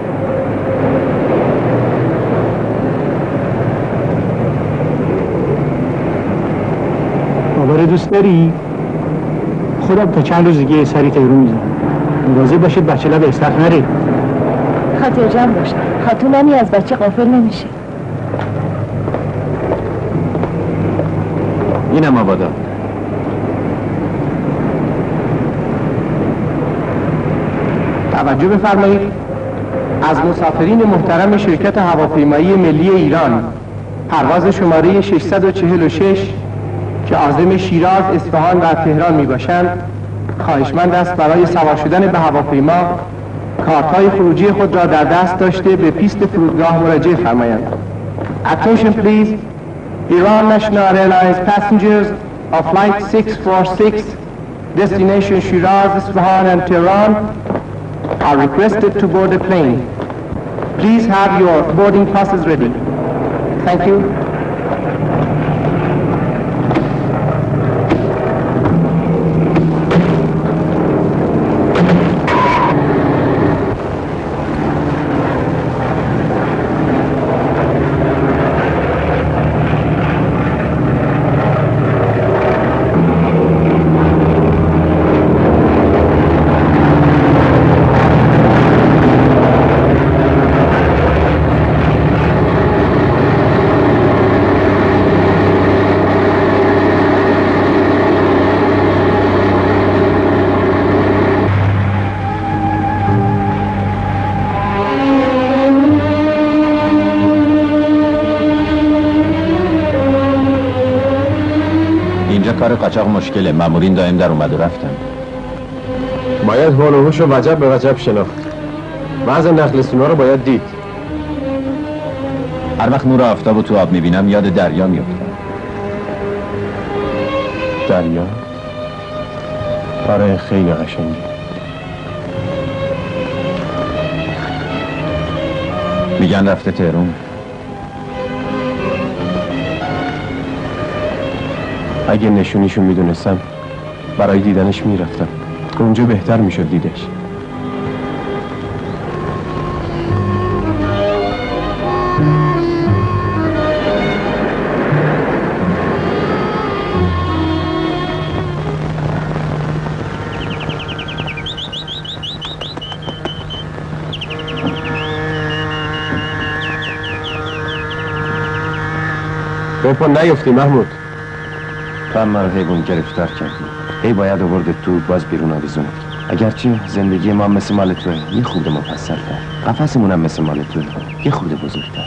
بابا دوست داری؟ خودم تا چند روز دیگه سری تهرون میزنم. مواظب باشید بچه لب استخ نره.
خاطر جمع باش. خاتونمی از بچه غافل نمیشه.
اینم آبادا.
توجه بفرمایید. از مسافرین محترم شرکت هواپیمایی ملی ایران پرواز شماره ششصد و چهل و شش که عازم شیراز، اصفهان و تهران می باشند خواهشمند است برای سوار شدن به هواپیما کارت‌های خروجی خود را در دست داشته به پیست فرودگاه مراجعه فرمایند. Attention please. Iran National Airlines passengers of flight six four six destination Shiraz, Isfahan and Tehran are requested to board the plane. Please have your boarding passes ready. Thank you.
کار قاچاق مشکله. مامورین دائم در اومد و رفتن.
باید حال و هوش و وجب به وجب شناخت. بعض نخلستونا رو باید دید.
هر وقت نور آفتاب رو تو آب میبینم یاد دریا میافتم.
دریا؟ آره خیلی قشنگه.
میگن رفته تهرون.
اگه نشونیشو میدونستم برای دیدنش میرفتم. اونجا بهتر میشد دیدش. پا نیفتی محمود.
تو هم مرا حیوان گرفتار کردی. هی باید آورده تو باز بیرون آویزونه. اگرچه زندگی ما مثل مال توه، یه خورده مفصل‌تر. قفسمون هم مثل مال توه، یه خورده بزرگتر.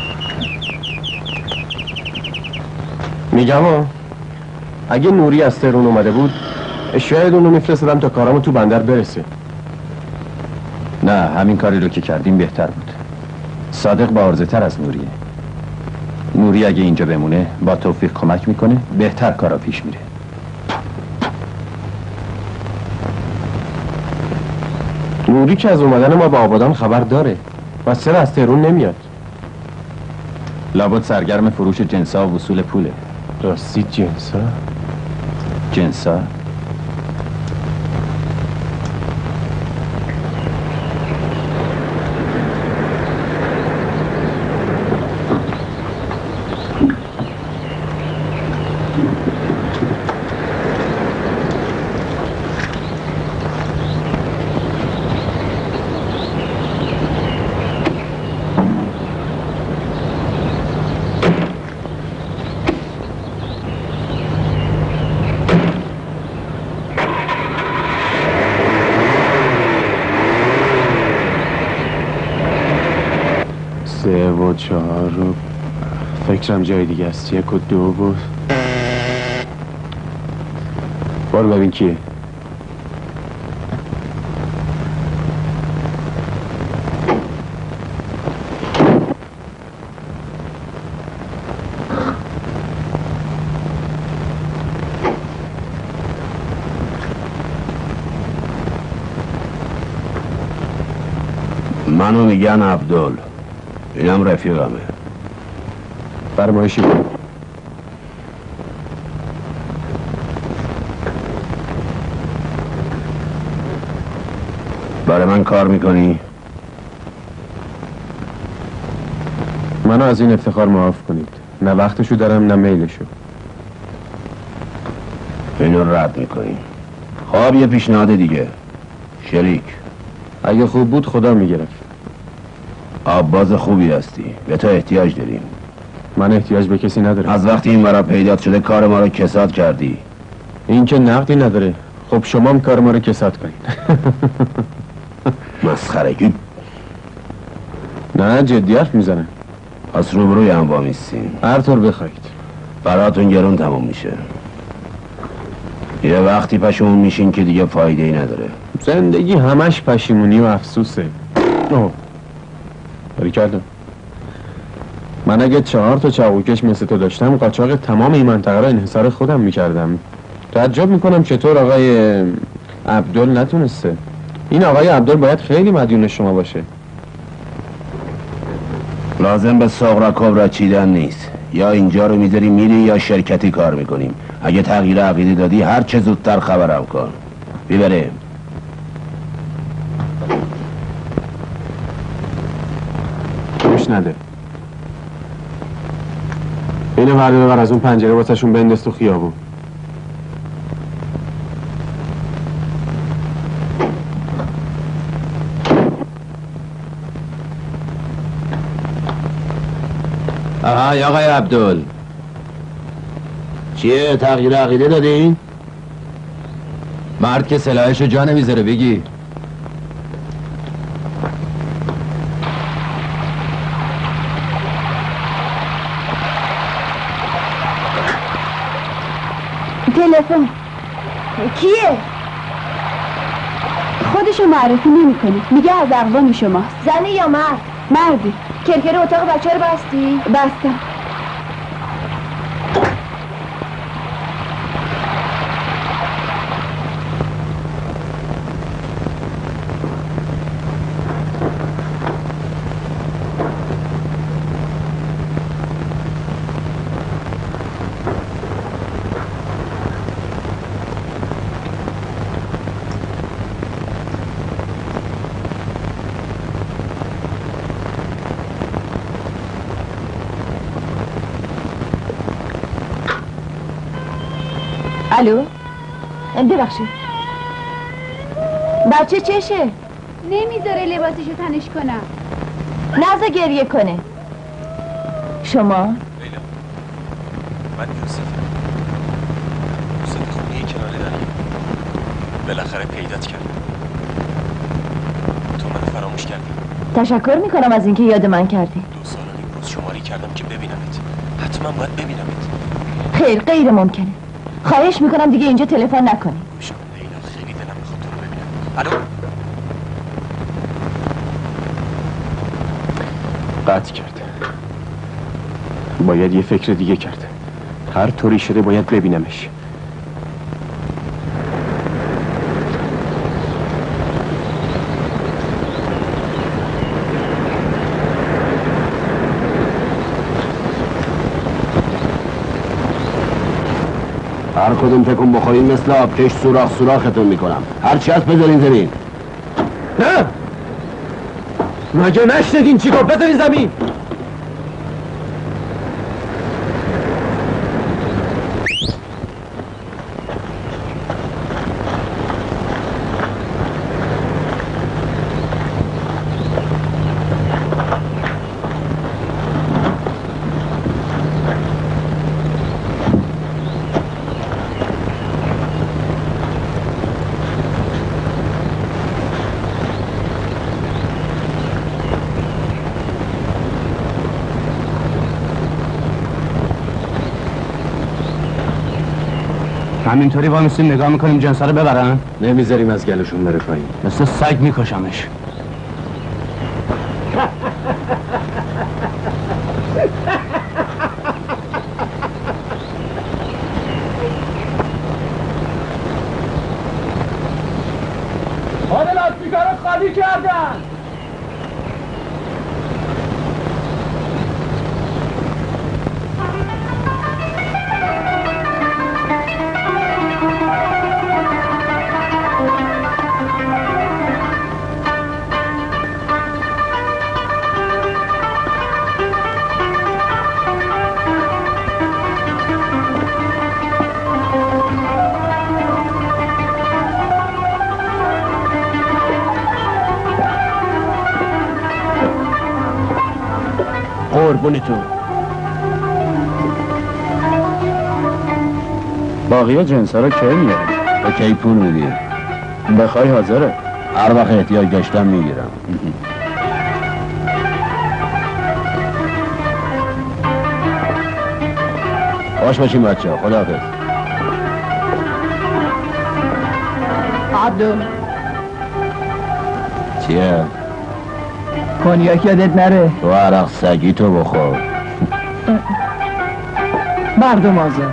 میگم ها اگه نوری از تهران اومده بود شاید اونو میفرستادم تا کارامو تو بندر برسه.
نه، همین کاری رو که کردیم بهتر بود. صادق با عرضه تر از نوریه. نوری اگه اینجا بمونه با توفیق کمک میکنه، بهتر کارا پیش میره.
نوری که از اومدن ما با آبادان خبر داره و چرا از تهران نمیاد؟
لابد سرگرم فروش جنسا و وصول پوله.
راستی جنسا؟
جنسا؟
سه و چهار و فکرم جای دیگه است. یک و دو و بارو ببین کیه.
منو میگن عبدال، اینم رفیقمه.
فرمایشی کن.
برای من کار میکنی؟
منو از این افتخار معاف کنید. نه وقتشو دارم نه میلشو.
اینو رد میکنی. خواب یه پیشنهاد دیگه. شریک.
اگه خوب بود خدا میگرفت.
آباز خوبی هستی، به تو احتیاج داریم.
من احتیاج به کسی ندارم.
از وقتی این مرا پیدا شده کار ما رو کساد کردی.
این که نقدی نداره. خب شما هم کار ما رو کساد کنید.
مسخرگی.
نه جدی حرف میزنم.
پس روبروی هم وامیستین.
هر طور بخواید.
براتون گرون تموم میشه. یه وقتی پشیمون میشین که دیگه فایده ای نداره.
زندگی همش پشیمونی و افسوسه. اوه باری کردم. من اگه چهار تا چاقوکش مثل تو داشتم قاچاق تمام این منطقه را انحصار خودم میکردم. تعجب میکنم چطور آقای عبدال نتونسته. این آقای عبدال باید خیلی مدیون شما باشه.
لازم به سغرا کبرا چیدن نیست. یا اینجا رو میذاری میری یا شرکتی کار میکنیم. اگه تغییر عقیده دادی هر چه زودتر خبرم کن. بیبریم.
گوش نده. اینو برده ببر از اون پنجره واسه شون بنداز تو خیابون.
آهای آقای عبدال، چیه تغییر عقیده دادین؟
مرد که سلاحشو جا نمیذاره بگی.
تلفن کیه؟ خودشو معرفی نمی کنی. میگه از اقوام شماست.
زنی یا مرد؟
مردی.
کرکر اتاق بچه رو بستی؟
بستم.
الو؟ ببخشید بچه چشه؟
نمیذاره لباسشو تنش کنم.
نزا گریه کنه. شما؟
من یوسفم، یوسف خونی کنار دریا. بالاخره پیدات کردم. تو منو فراموش کردی.
تشکر میکنم از اینکه یاد من کردی.
دو سال و نیم روز شماری کردم که ببینمت. حتما باید ببینمت.
خیر، غیر ممکنه. خواهش میکنم دیگه اینجا تلفن نکنی.
گوشم لیلا، خیلی دلم میخواد تو رو ببینم. الو. قطع کرد. باید یه فکر دیگه کرد. هر طوری شده باید ببینمش.
هر کدوم تکون بخورین مثل آبکش سوراخ سوراختون میکنم. هر چی هست بذارین زمین.
نه مگه نشنیدین چی گفت؟ بذارین زمین. همینطوری وامیستیم نگاه میکنیم جنسا رو ببرن؟
نمیذاریم از گلشون بره پایین.
مثل سگ میکشمش.
حال لاستیکا رو خالی کردن.
قربونتون.
باقی جنسا رو کی میاری؟
به کی پول میدی؟
بخوای حاضره.
هر وقت احتیاج داشتم میگیرم. باش باشیم بچه ها. خداحافظ.
عبدو
چیه؟
کنیاک یادت نره.
تو عرق سگی تو بخور.
مردم آزاد.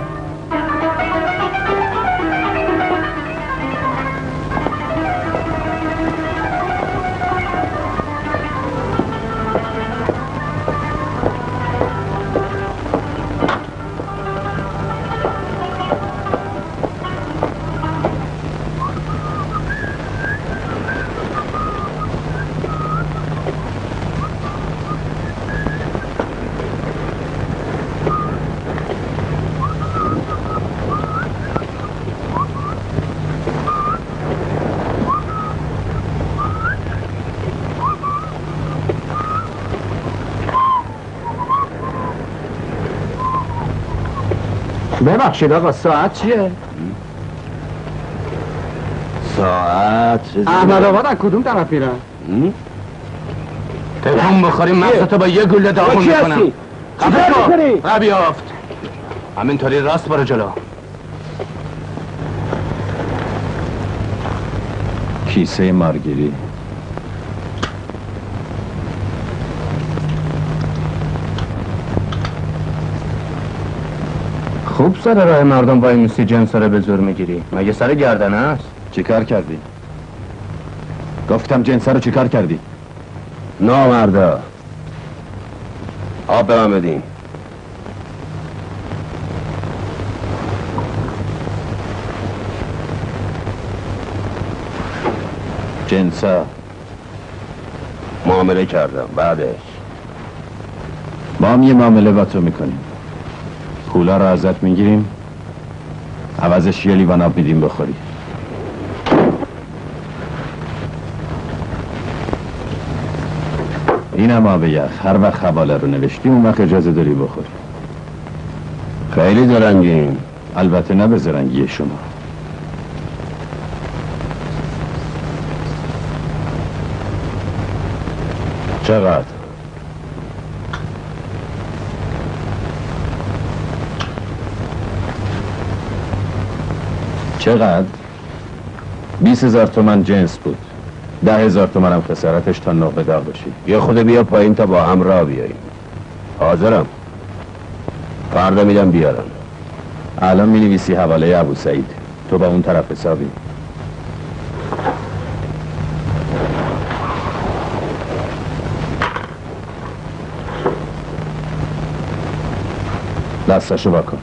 ببخشید آقا ساعت چیه؟
ساعت
احمد آباد از کدوم طرف میرن؟ تکون بخوریم مغزتو با یه گوله داغون میکنم. خفه کن. را بیافت. همینطوری راست برو جلو.
کیسه مارگیری.
خوب سر راه مردم وای میسی جنسا رو به زور میگیری. مگه سر گردنه است؟
چیکار کردی؟ گفتم جنسا رو چیکار کردی؟
نامردا. آب به من بدین.
جنسا
معامله کردم. بعدش
ما هم یه معامله با تو میکنیم. پولا رو ازت میگیریم، عوضش یه لیوان آب میدیم بخوری. اینم آب یخ. هر وقت حواله رو نوشتی اون وقت اجازه داری بخوری.
خیلی درنگیم.
البته نه به زرنگی شما.
چقدر؟
چقدر؟ بیس هزار تومن جنس بود. ده هزار تومن هم خسارتش تا نقطه داغ بشی.
یه خود بیا پایین تا با هم راه بیاییم. حاضرم. فردا میدم بیارم.
الان می نویسی حواله ابو سعید. تو با اون طرف حسابی. دستشو بکن.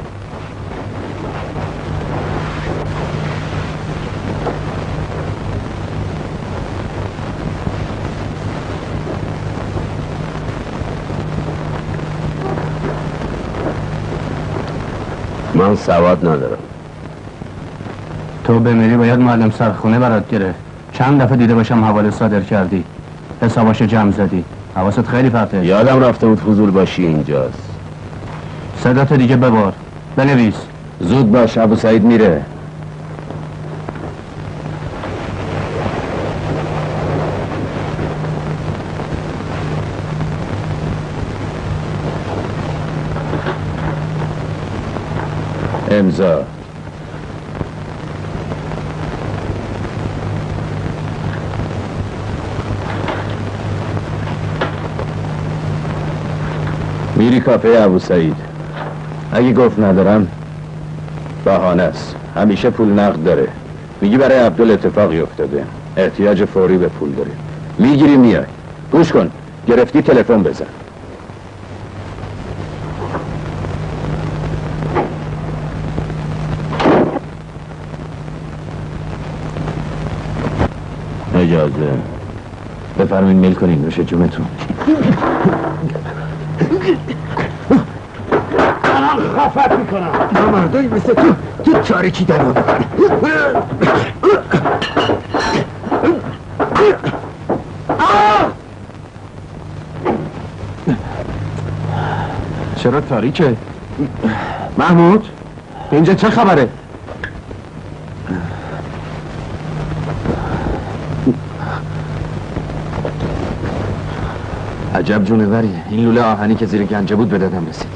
من سواد ندارم.
تو بمیری باید معلم سرخونه برات گره. چند دفعه دیده باشم حواله صادر کردی، حساباشو جمع زدی. حواست خیلی پرته.
یادم رفته بود فضول باشی اینجاست.
صدات دیگه ببار. بنویس.
زود باش، ابو سعید میره. امضا. میری کافه ابو سعید. اگه گفت ندارم بهانه است. همیشه پول نقد داره. میگی برای عبدال اتفاقی افتاده، احتیاج فوری به پول داره. میگیری میای. گوش کن، گرفتی تلفن بزن. اجازه. بفرمین میل کنین نوش جونتون.
خفت میکنم. مردایی مثل تو تو تاریکی در رو بکنه.
چرا تاریکه؟ محمود اینجا چه خبره؟
عجب جونوریه. این لوله آهنی که زیر گنجه بود به دادم رسید.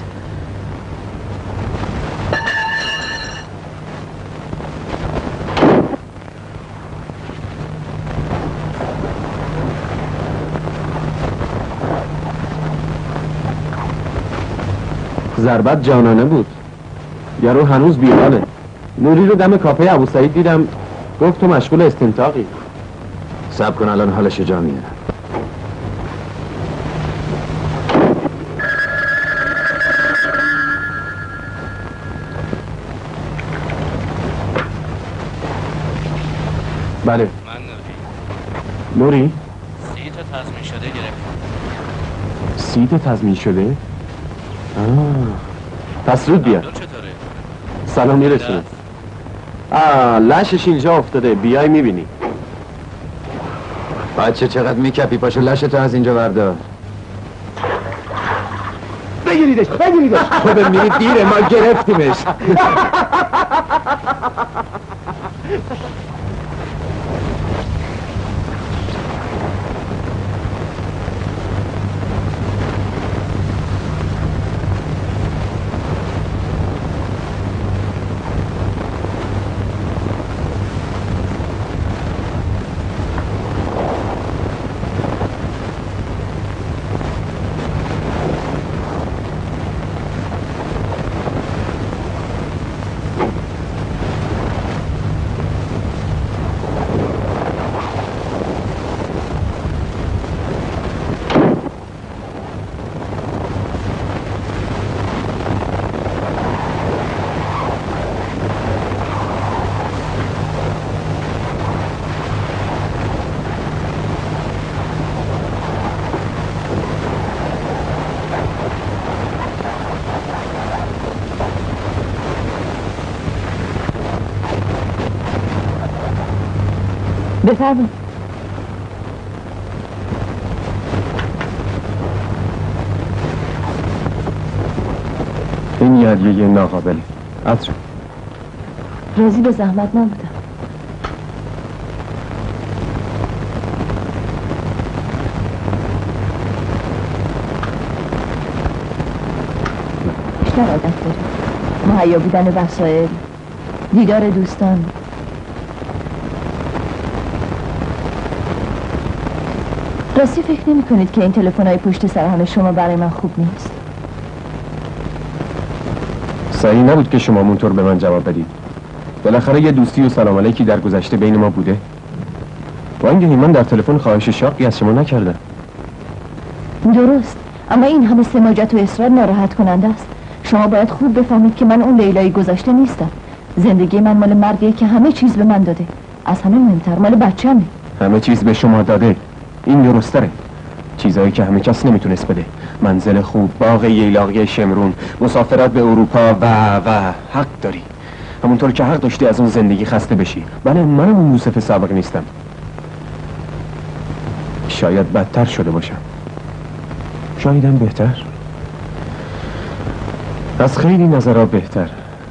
ضربت جانانه بود. یارو هنوز بیحاله. نوری رو دم کافه ابو سعید دیدم، گفت تو مشغول استنطاقی.
صبر کن الان حالش جا میارم.
بله.
من نوری.
نوری؟
سیت تضمین شده گرفتم.
سیت تضمین شده؟ آه. پس زود بیا.
چطوره؟
سلام میرسونه. آه لشش اینجا افتاده، بیای میبینی.
بچه چقدر میکپی، پاشو لشتو از اینجا بردار.
بگیریدش بگیریدش. تو بمیری دیره، ما گرفتیمش.
بفرمایید.
این
یه هدیه ناقابله. عطر
راضی به زحمت نبودم. بیشتر عادت داره مهیا بودن وسایل، دیدار دوستان. راستی فکر نمی کنید که این تلفن‌های پشت سر همه شما برای من خوب نیست؟
صحیح نبود که شما اونطور به من جواب بدید. بالاخره یه دوستی و سلام علیکی در گذشته بین ما بوده. وانگهی من در تلفن خواهش شاقی از شما نکردم.
درست، اما این همه سماجت و اصرار ناراحت کننده است. شما باید خوب بفهمید که من اون لیلای گذشته نیستم. زندگی من مال مردیه که همه چیز به من داده. از همه مهمتر مال بچه‌مه.
همه چیز به شما داده، این درستره. چیزایی که همه کس نمیتونست بده. منزل خوب، باغ ییلاقی شمرون، مسافرت به اروپا و و حق داری. همونطور که حق داشتی از اون زندگی خسته بشی. بله، منم اون یوسف سابق نیستم. شاید بدتر شده باشم، شایدم بهتر، از خیلی نظرها بهتر.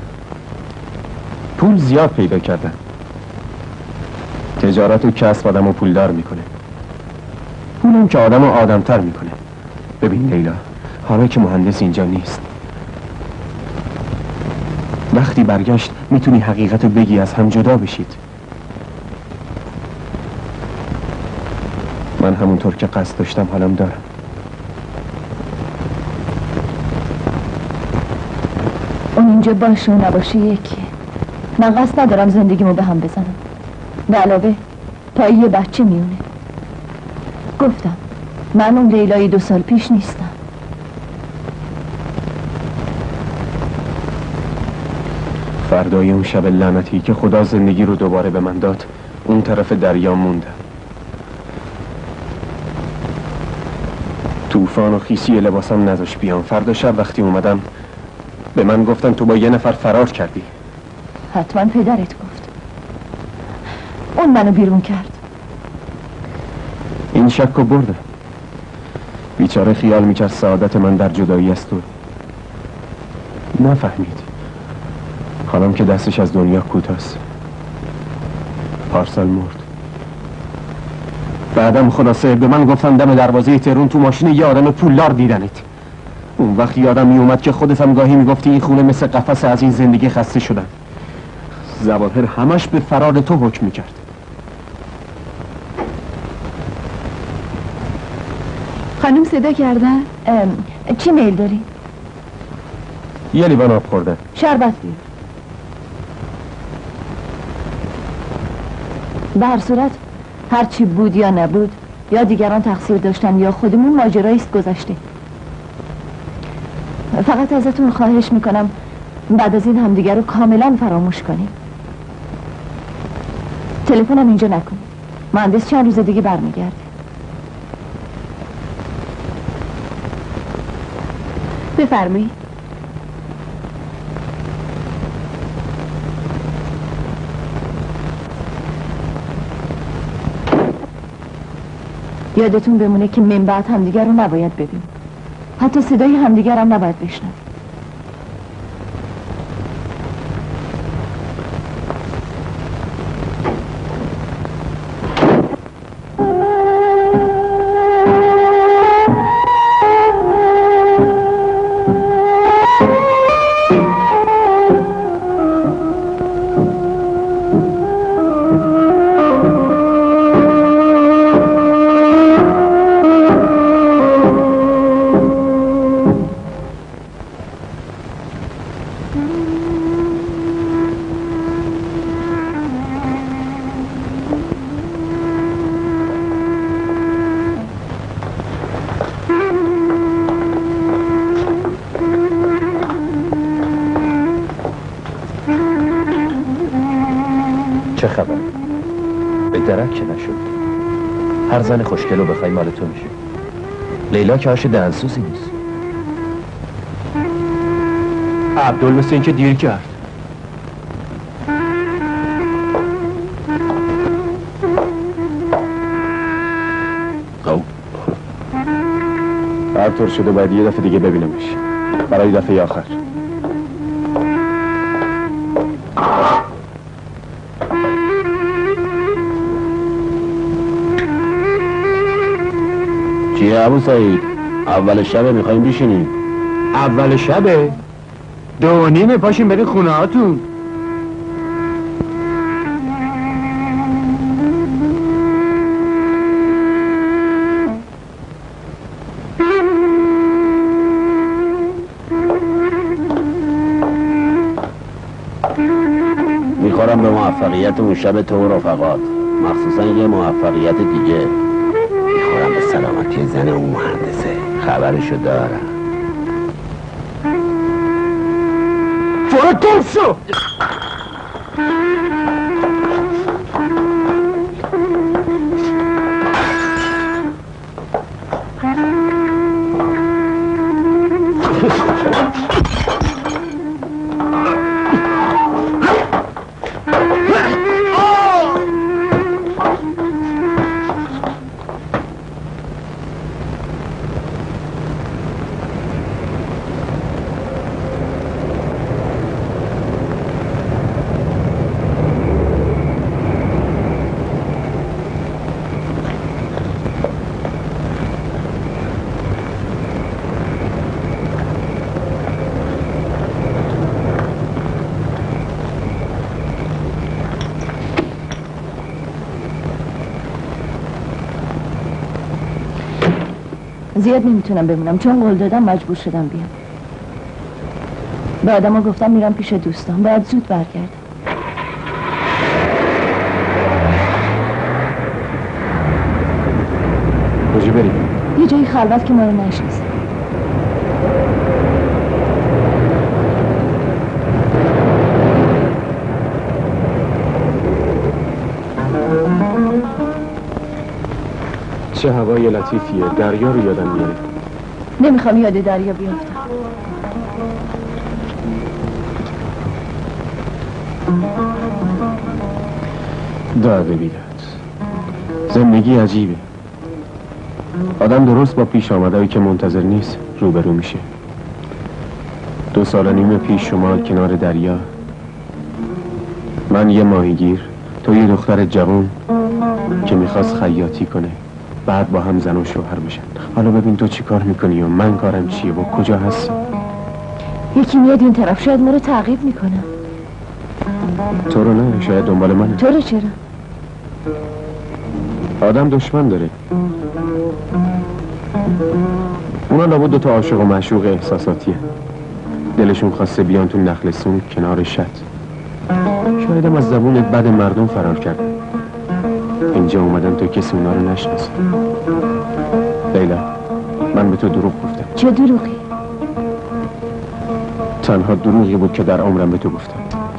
پول زیاد پیدا کردم. تجارت و کسب آدم و پولدار میکنه. پولم که آدم و آدمتر میکنه. ببین لیلا، حالا که مهندس اینجا نیست، وقتی برگشت میتونی حقیقت رو بگی، از هم جدا بشید. من همونطور که قصد داشتم حالم دارم.
اون اینجا باشه و نباشه یکی. من قصد ندارم زندگیمو به هم بزنم. به علاوه پای یه بچه میونه. گفتم من اون لیلای دو سال پیش نیستم.
فردای اون شب لعنتی که خدا زندگی رو دوباره به من داد، اون طرف دریا موندم. طوفان و خیسی لباسم نذاش بیام. فردا شب وقتی اومدم به من گفتن تو با یه نفر فرار کردی.
حتما پدرت گفت. اون منو بیرون کرد.
این شک رو برده. بیچاره خیال میکرد سعادت من در جدایی است تو. نفهمید. حالم که دستش از دنیا کوتاست. پارسال مرد. بعدم خلاصه به من گفتن دم دروازه تهران تو ماشین یه آدم پولدار دیدنت. اون وقت یادم میومد که خودت هم گاهی میگفتی این خونه مثل قفس، از این زندگی خسته شدم. ظواهر همش به فرار تو حکم میکرد.
خانم صدا کردن؟ چی میل داری؟
یه لیوان آب خوردن.
شربت بیار. به هر صورت هر چی بود یا نبود، یا دیگران تقصیر داشتن یا خودمون، ماجرایی است گذشته. فقط ازتون خواهش میکنم بعد از این همدیگر رو کاملا فراموش کنیم. تلفنم اینجا نکن. مهندس چند روز دیگه برمیگرده. بفرمایید. یادتون بمونه که من بعد همدیگر رو نباید ببینیم. حتی صدای همدیگر هم نباید بشنویم.
چه خبر؟ به درک که نشد. هر زن خوشگل رو بخوای مال تو میشه. لیلا که آش دهنسوزی نیست.
عبدال مثل این که دیر کرد.
او
هر طور شده باید یه دفعه دیگه ببینمش، برای دفعه آخر.
چیه ابو سعید؟ اول شبه میخوایم بشینیم.
اول شبه؟ دو نیمه پاشیم برید خونه هاتون.
میخورم به موفقیت اون شب تو و رفقات، مخصوصا یه موفقیت دیگه. میخورم به سلامتی زن اون مهندسه، خبرشو دارم.
برو گم شو!
زیاد نمیتونم بمونم چون قول دادم مجبور شدم بیام. به آدم ها گفتم میرم پیش دوستان، باید زود برگردم.
کجا بریم؟
یه جایی خلوت که ما رو نشناسه.
چه هوای لطیفیه، دریا رو یادم میاره.
نمیخوام یاد دریا بیافتم.
داده بیدت زندگی عجیبه. آدم درست با پیش آمده‌ای که منتظر نیست روبرو میشه. دو سال و نیم پیش شمال کنار دریا، من یه ماهیگیر، تو یه دختر جوان که میخواست خیاطی کنه، بعد با هم زن و شوهر بشن. حالا ببین تو چی کار میکنی و من کارم چیه و کجا هستی.
یکی میاد این طرف، شاید ما رو تعقیب میکنه.
تو رو نه، شاید دنبال منه.
تو رو چرا؟
آدم دشمن داره. اونا لابد دو تا عاشق و معشوق احساساتیه، دلشون خواسته بیان تو نخلستون کنار شط. شاید هم از زبون بد مردم فرار کردن، اینجا اومدن تو کسی اونا رو نشناسه. لیلا، من به تو دروغ گفتم.
چه دروغی؟
تنها دروغی بود که در عمرم به تو گفتم.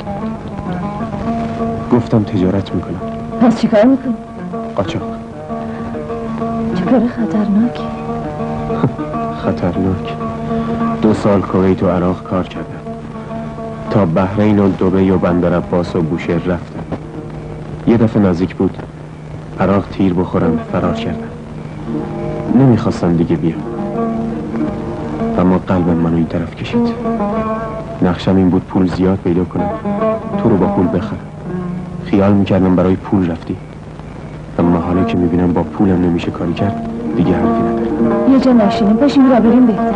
گفتم تجارت میکنم.
پس چی کار میکنی؟
قاچاق.
چه کار خطرناکی.
خطرناک. دو سال کویت و عراق کار کردم، تا بحرین و دبی و بندر عباس و بوشهر رفتم. یه دفعه نزدیک بود عراق تیر بخورم، فرار کردم. نمیخواستم دیگه بیام، اما قلبم منو این طرف کشید. نقشم این بود پول زیاد پیدا کنم، تو رو با پول بخرم. خیال میکردم برای پول رفتی، اما حالا که میبینم با پولم نمیشه کاری کرد، دیگه حرفی نداره.
یه جا نشینیم، پاشیم را بریم بهتر.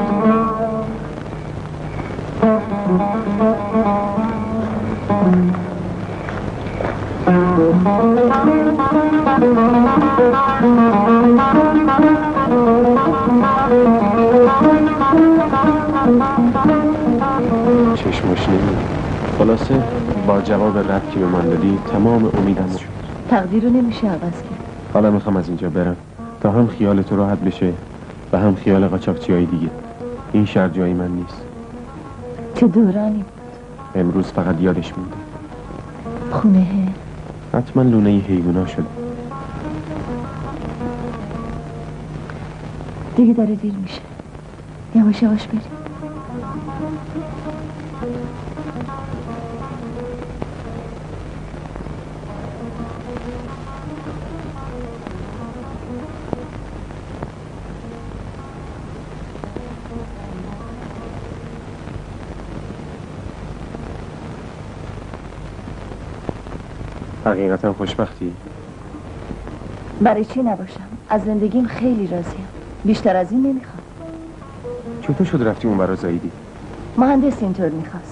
چشماش نمید. خلاصه با جواب رد که به من دادی تمام امیدم شد.
تقدیر رو نمیشه عوض کرد.
حالا میخوام از اینجا برم تا هم خیال تو راحت بشه و هم خیال قاچاقچی های دیگه. این شهر جای من نیست.
چه دورانی بود.
امروز فقط یادش مونده.
خونه
حتما لونه حیونا شده.
دیگه داره دیر میشه، یواش یواش بریم.
حقیقتا خوشبختی؟
برای چی نباشم؟ از زندگیم خیلی راضیم. بیشتر از این نمیخوام.
چطور شد رفتی اون برا زاییدی؟
مهندس اینطور میخواست.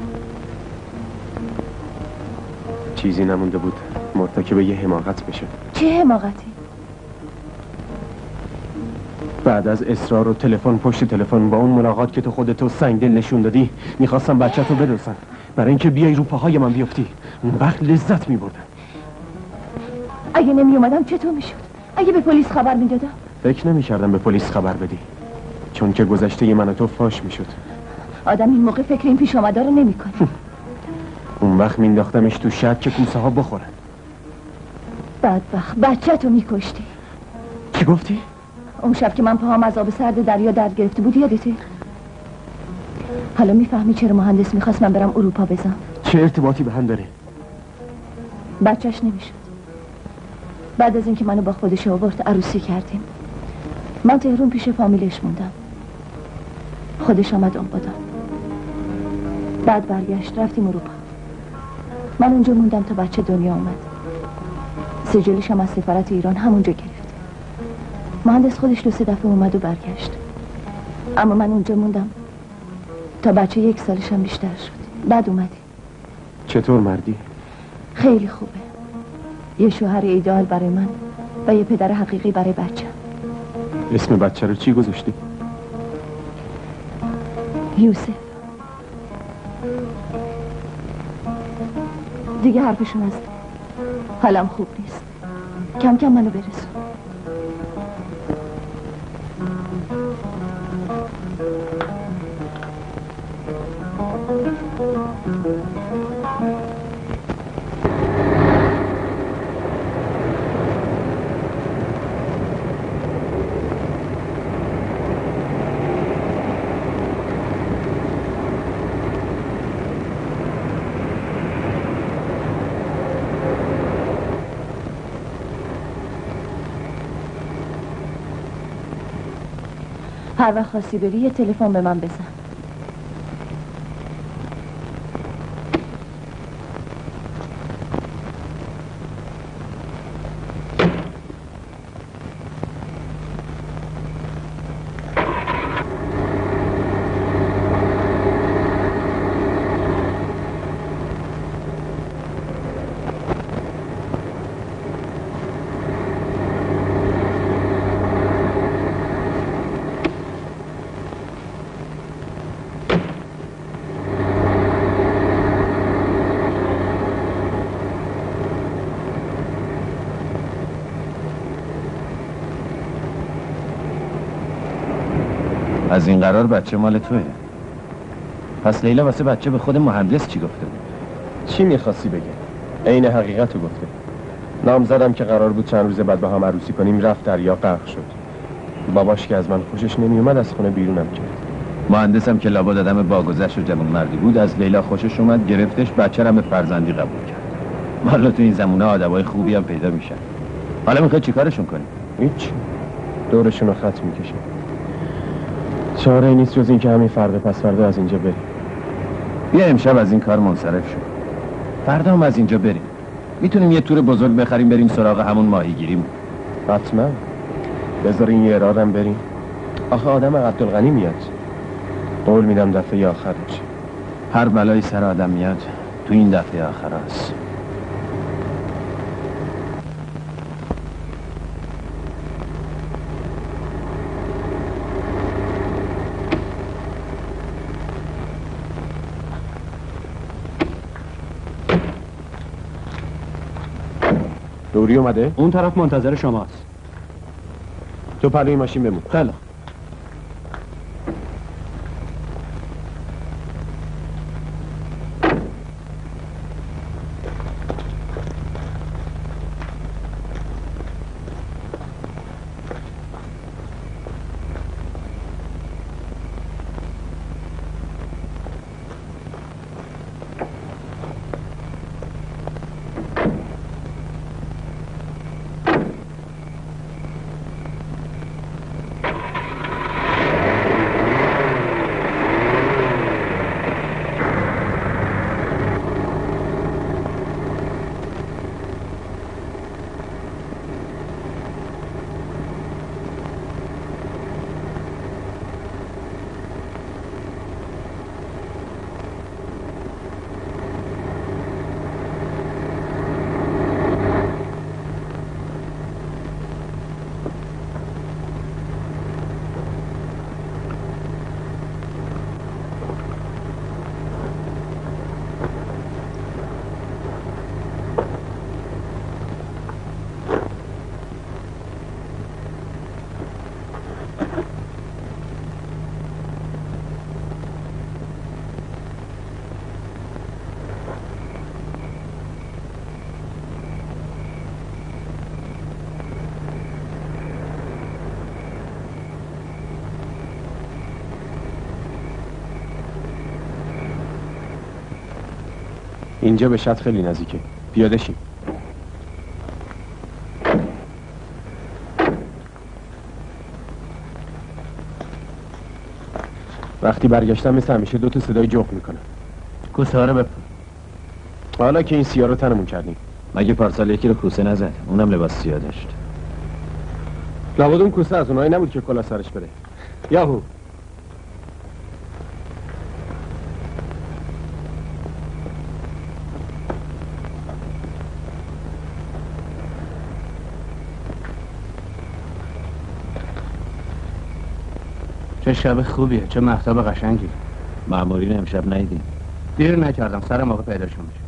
چیزی نمونده بود مرتکب یه حماقت بشه.
چه حماقتی؟
بعد از اصرار و تلفن پشت تلفن با اون ملاقات که تو خودتو سنگدل نشون دادی میخواستم بچه تو بدوزن برای اینکه بیای رو پاهای من بیفتی. اون وقت لذت میبردم.
اگه نمی اومدم چطور میشد؟ اگه به پلیس خبر میدادم؟
فکر نمیکردم به پلیس خبر بدی، چون که گذشته من و تو فاش میشد.
آدم این موقع فکر این پیش آمده رو نمیکنه.
اون وقت مینداختمش تو شب که کوسه ها بخورن.
بدبخت بچه تو میکشتی.
چی گفتی؟
اون شب که من پاهم از آب سرد دریا درد گرفته بود یادته؟ حالا میفهمی چرا مهندس میخواست من برم اروپا بزنم؟
چه ارتباطی به هم داره؟
بچهش نمیشد. بعد از اینکه منو با خودش آورد عروسی کردیم. من تهران پیش فامیلش موندم. خودش آمد آبادان. بعد برگشت رفتیم اروپا. من اونجا موندم تا بچه دنیا اومد. سجلش هم از سفارت ایران همونجا گرفت. مهندس خودش دو سه دفعه اومد و برگشت. اما من اونجا موندم تا بچه یک سالش هم بیشتر شد. بعد اومدی.
چطور مردی؟
خیلی خوبه. یه شوهر ایدئال برای من و یه پدر حقیقی برای بچه.
اسم بچه رو چی گذاشتی؟
یوسف. دیگه حرفشون از حالم خوب نیست. کم کم منو برسون. هر وقت خواستی بری یه تلفن به من بزن.
از این قرار بچه مال توه. پس لیلا واسه بچه به خود مهندس چی گفته بود؟
چی میخواستی بگه؟ عین حقیقتو گفته. نام زدم که قرار بود چند روز بعد با هم عروسی کنیم، رفت دریا غرق شد. باباش که از من خوشش نمیومد از خونه بیرونم کرد.
مهندسم که لابد آدم باگذشت و جوان مردی بود، از لیلا خوشش اومد، گرفتش، بچه رو به فرزندی قبول کرد. والا تو این زمونه آدمای خوبی هم پیدا میشن. حالا میخوای چیکارشون کنی؟
هیچ. دورشون رو خط میکشه. چاره ای نیست جز این که همین فردا پس فردا از اینجا بریم.
بیا امشب از این کار منصرف شد. فردا هم از اینجا بریم. میتونیم یه تور بزرگ بخریم بریم سراغ همون ماهیگیریم.
حتما. بذار این یه ارادم بریم. آخه آدم عبدالغنی میاد. قول میدم دفعه آخر میشه.
هر بلایی سر آدم میاد تو این دفعه آخر هست.
دوری اومده؟
اون طرف منتظر شماست.
تو پلوی ماشین بمون.
خیلی.
اینجا به شط خیلی نزدیکه. پیاده شیم. وقتی برگشتم مثل همیشه دو تا صدای جغ میکنه.
کوسه ها رو بپن.
حالا که این سیاه رو تنمون کردیم.
مگه پارسال یکی رو کوسه نزد؟ اونم لباس سیاه داشت.
لابد اون کوسه از اونایی نبود که کلا سرش بره. یاهو.
چه شب خوبیه، چه مهتاب قشنگی.
مأمورین امشب ندیدیم.
دیر نکردم، سر موقع پیداشون میشه.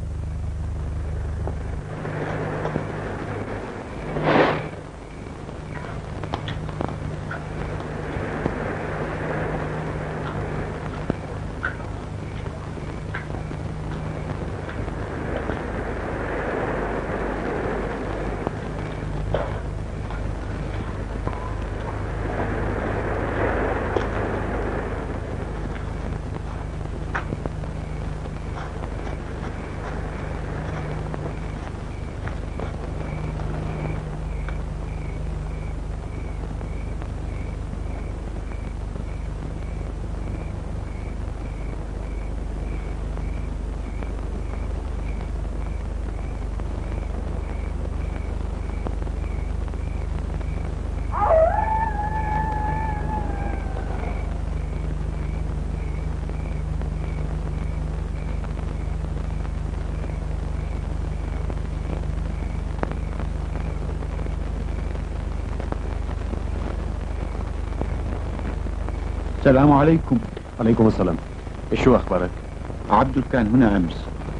السلام عليكم.
عليكم السلام. شو أخبارك؟
عبد كان هنا أمس.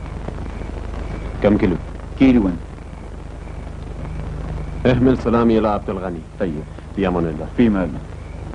كم كيلو؟
كيلوين.
احمل سلامي إلى عبد الغني. طيب في أمان الله.
في أمان الله.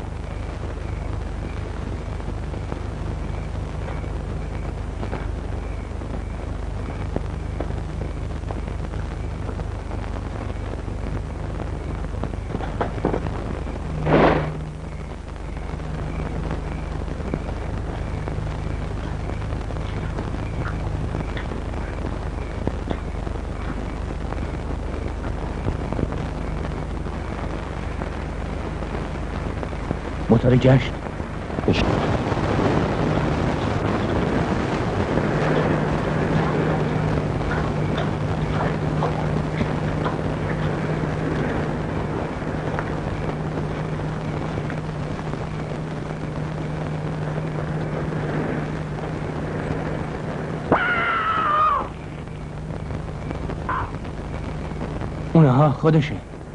موتور جشن. اونها خودشه.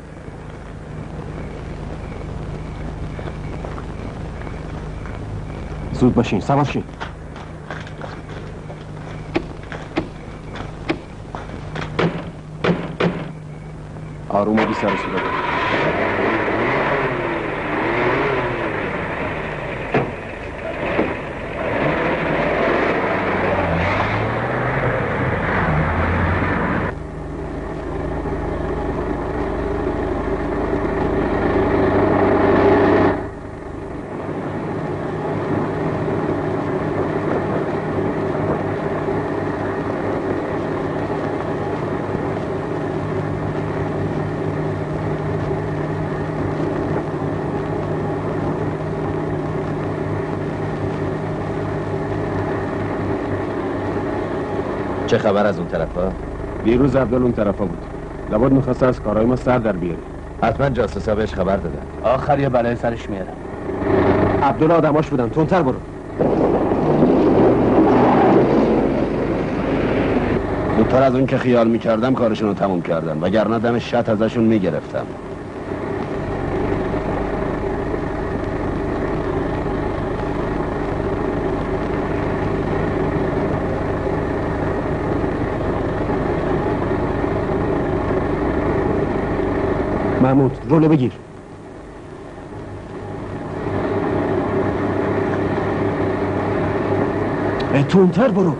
زود باشین، سوار شین. آروم و بی سر و صدا.
چه خبر از اون طرفا؟
دیروز عبدال اون طرفا بود. لابد میخواسته از کارهای ما سر در بیاره.
حتما جاسوسا بهش خبر دادن.
آخر یه بلای سرش میارم.
عبدال آدماش بودن. تندتر برو.
زودتر از اون که خیال میکردم کارشون رو تموم کردم، وگرنه دم شط ازشون میگرفتم.
محمود رولو بگیر. تندتر برو.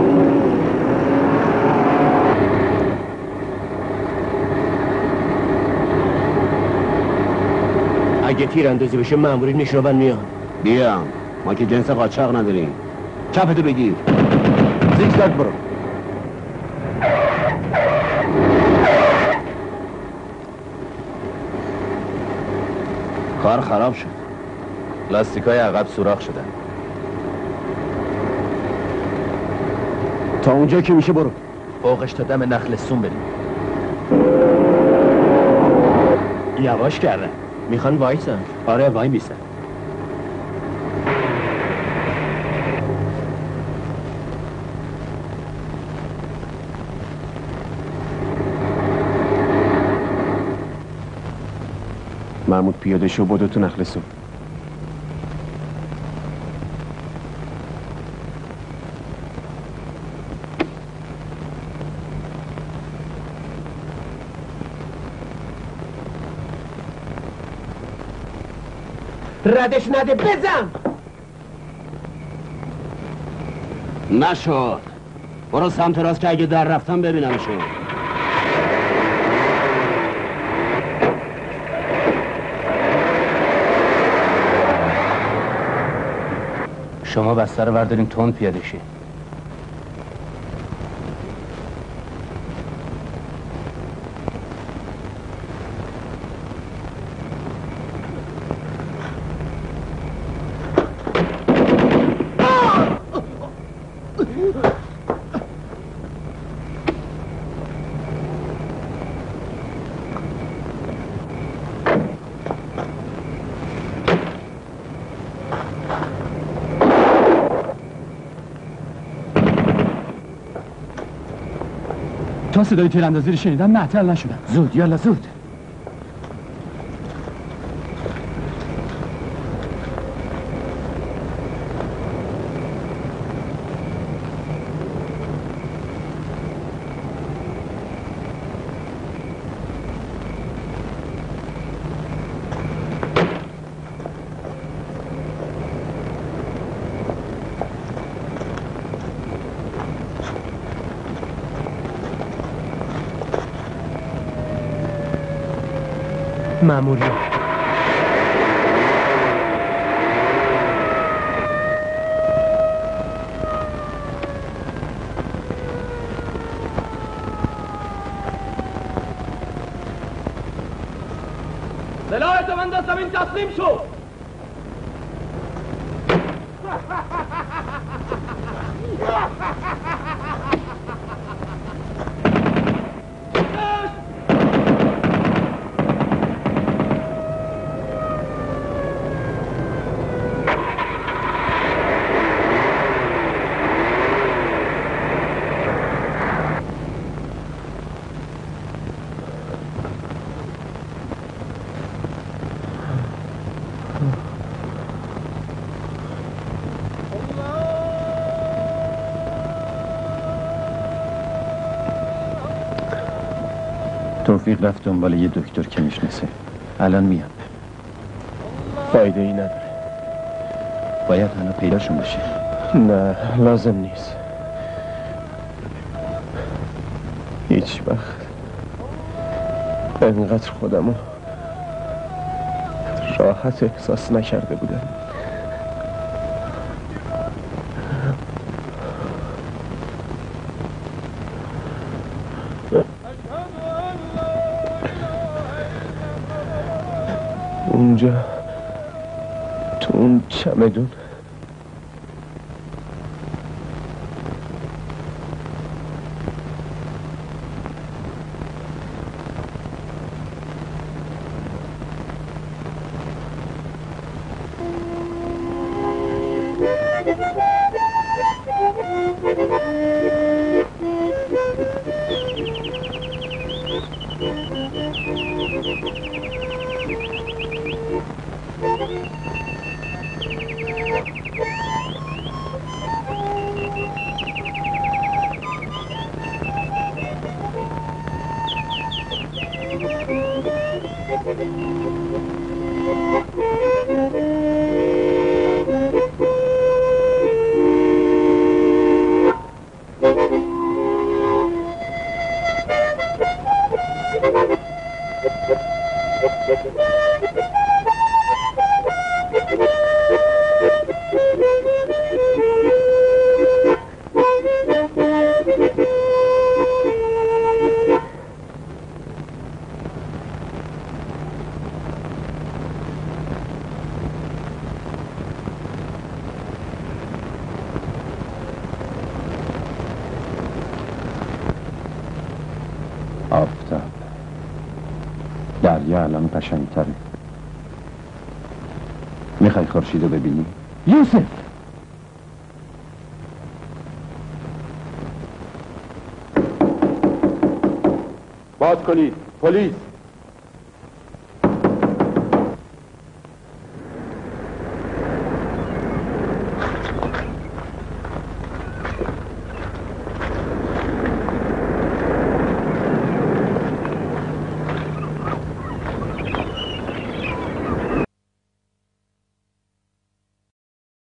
اگه تیر اندازی بشه مامورین میشنون میان.
بیام، ما که جنس قاچاق نداریم. چپتو بگیر.
زیگزاگ برو.
کار خراب شد.
لاستیکای عقب سوراخ شدن.
تا اونجا که میشه برو.
فوقش تا دم نخلستون بریم.
یواش کردن.
میخوان وایسن.
آره وای میسن.
محمود پیاده شو بدو تو نخلستون.
ردش نده بزن.
نشد. برو سمت راست که اگه در رفتم ببینمشون.
شما بستر رو بردارین تند پیاده شید.
تا صدای تیراندازی رو شنیدم معطل نشدم.
زود یالا زود.
ماموری
سلاح تو بنداز زمین تسلیم شو.
توفیق رفت دنبال یه دکتر که میشناسه. الان میاد.
فایده ای نداره.
باید هنو پیداشون بشه.
نه لازم نیست. هیچ وقت اینقدر خودمو راحت احساس نکرده بودم. اونجا تو اون چمدون
دریا الان قشنگتره. میخوای خورشیدو ببینی؟
یوسف
باز کنید. پلیس.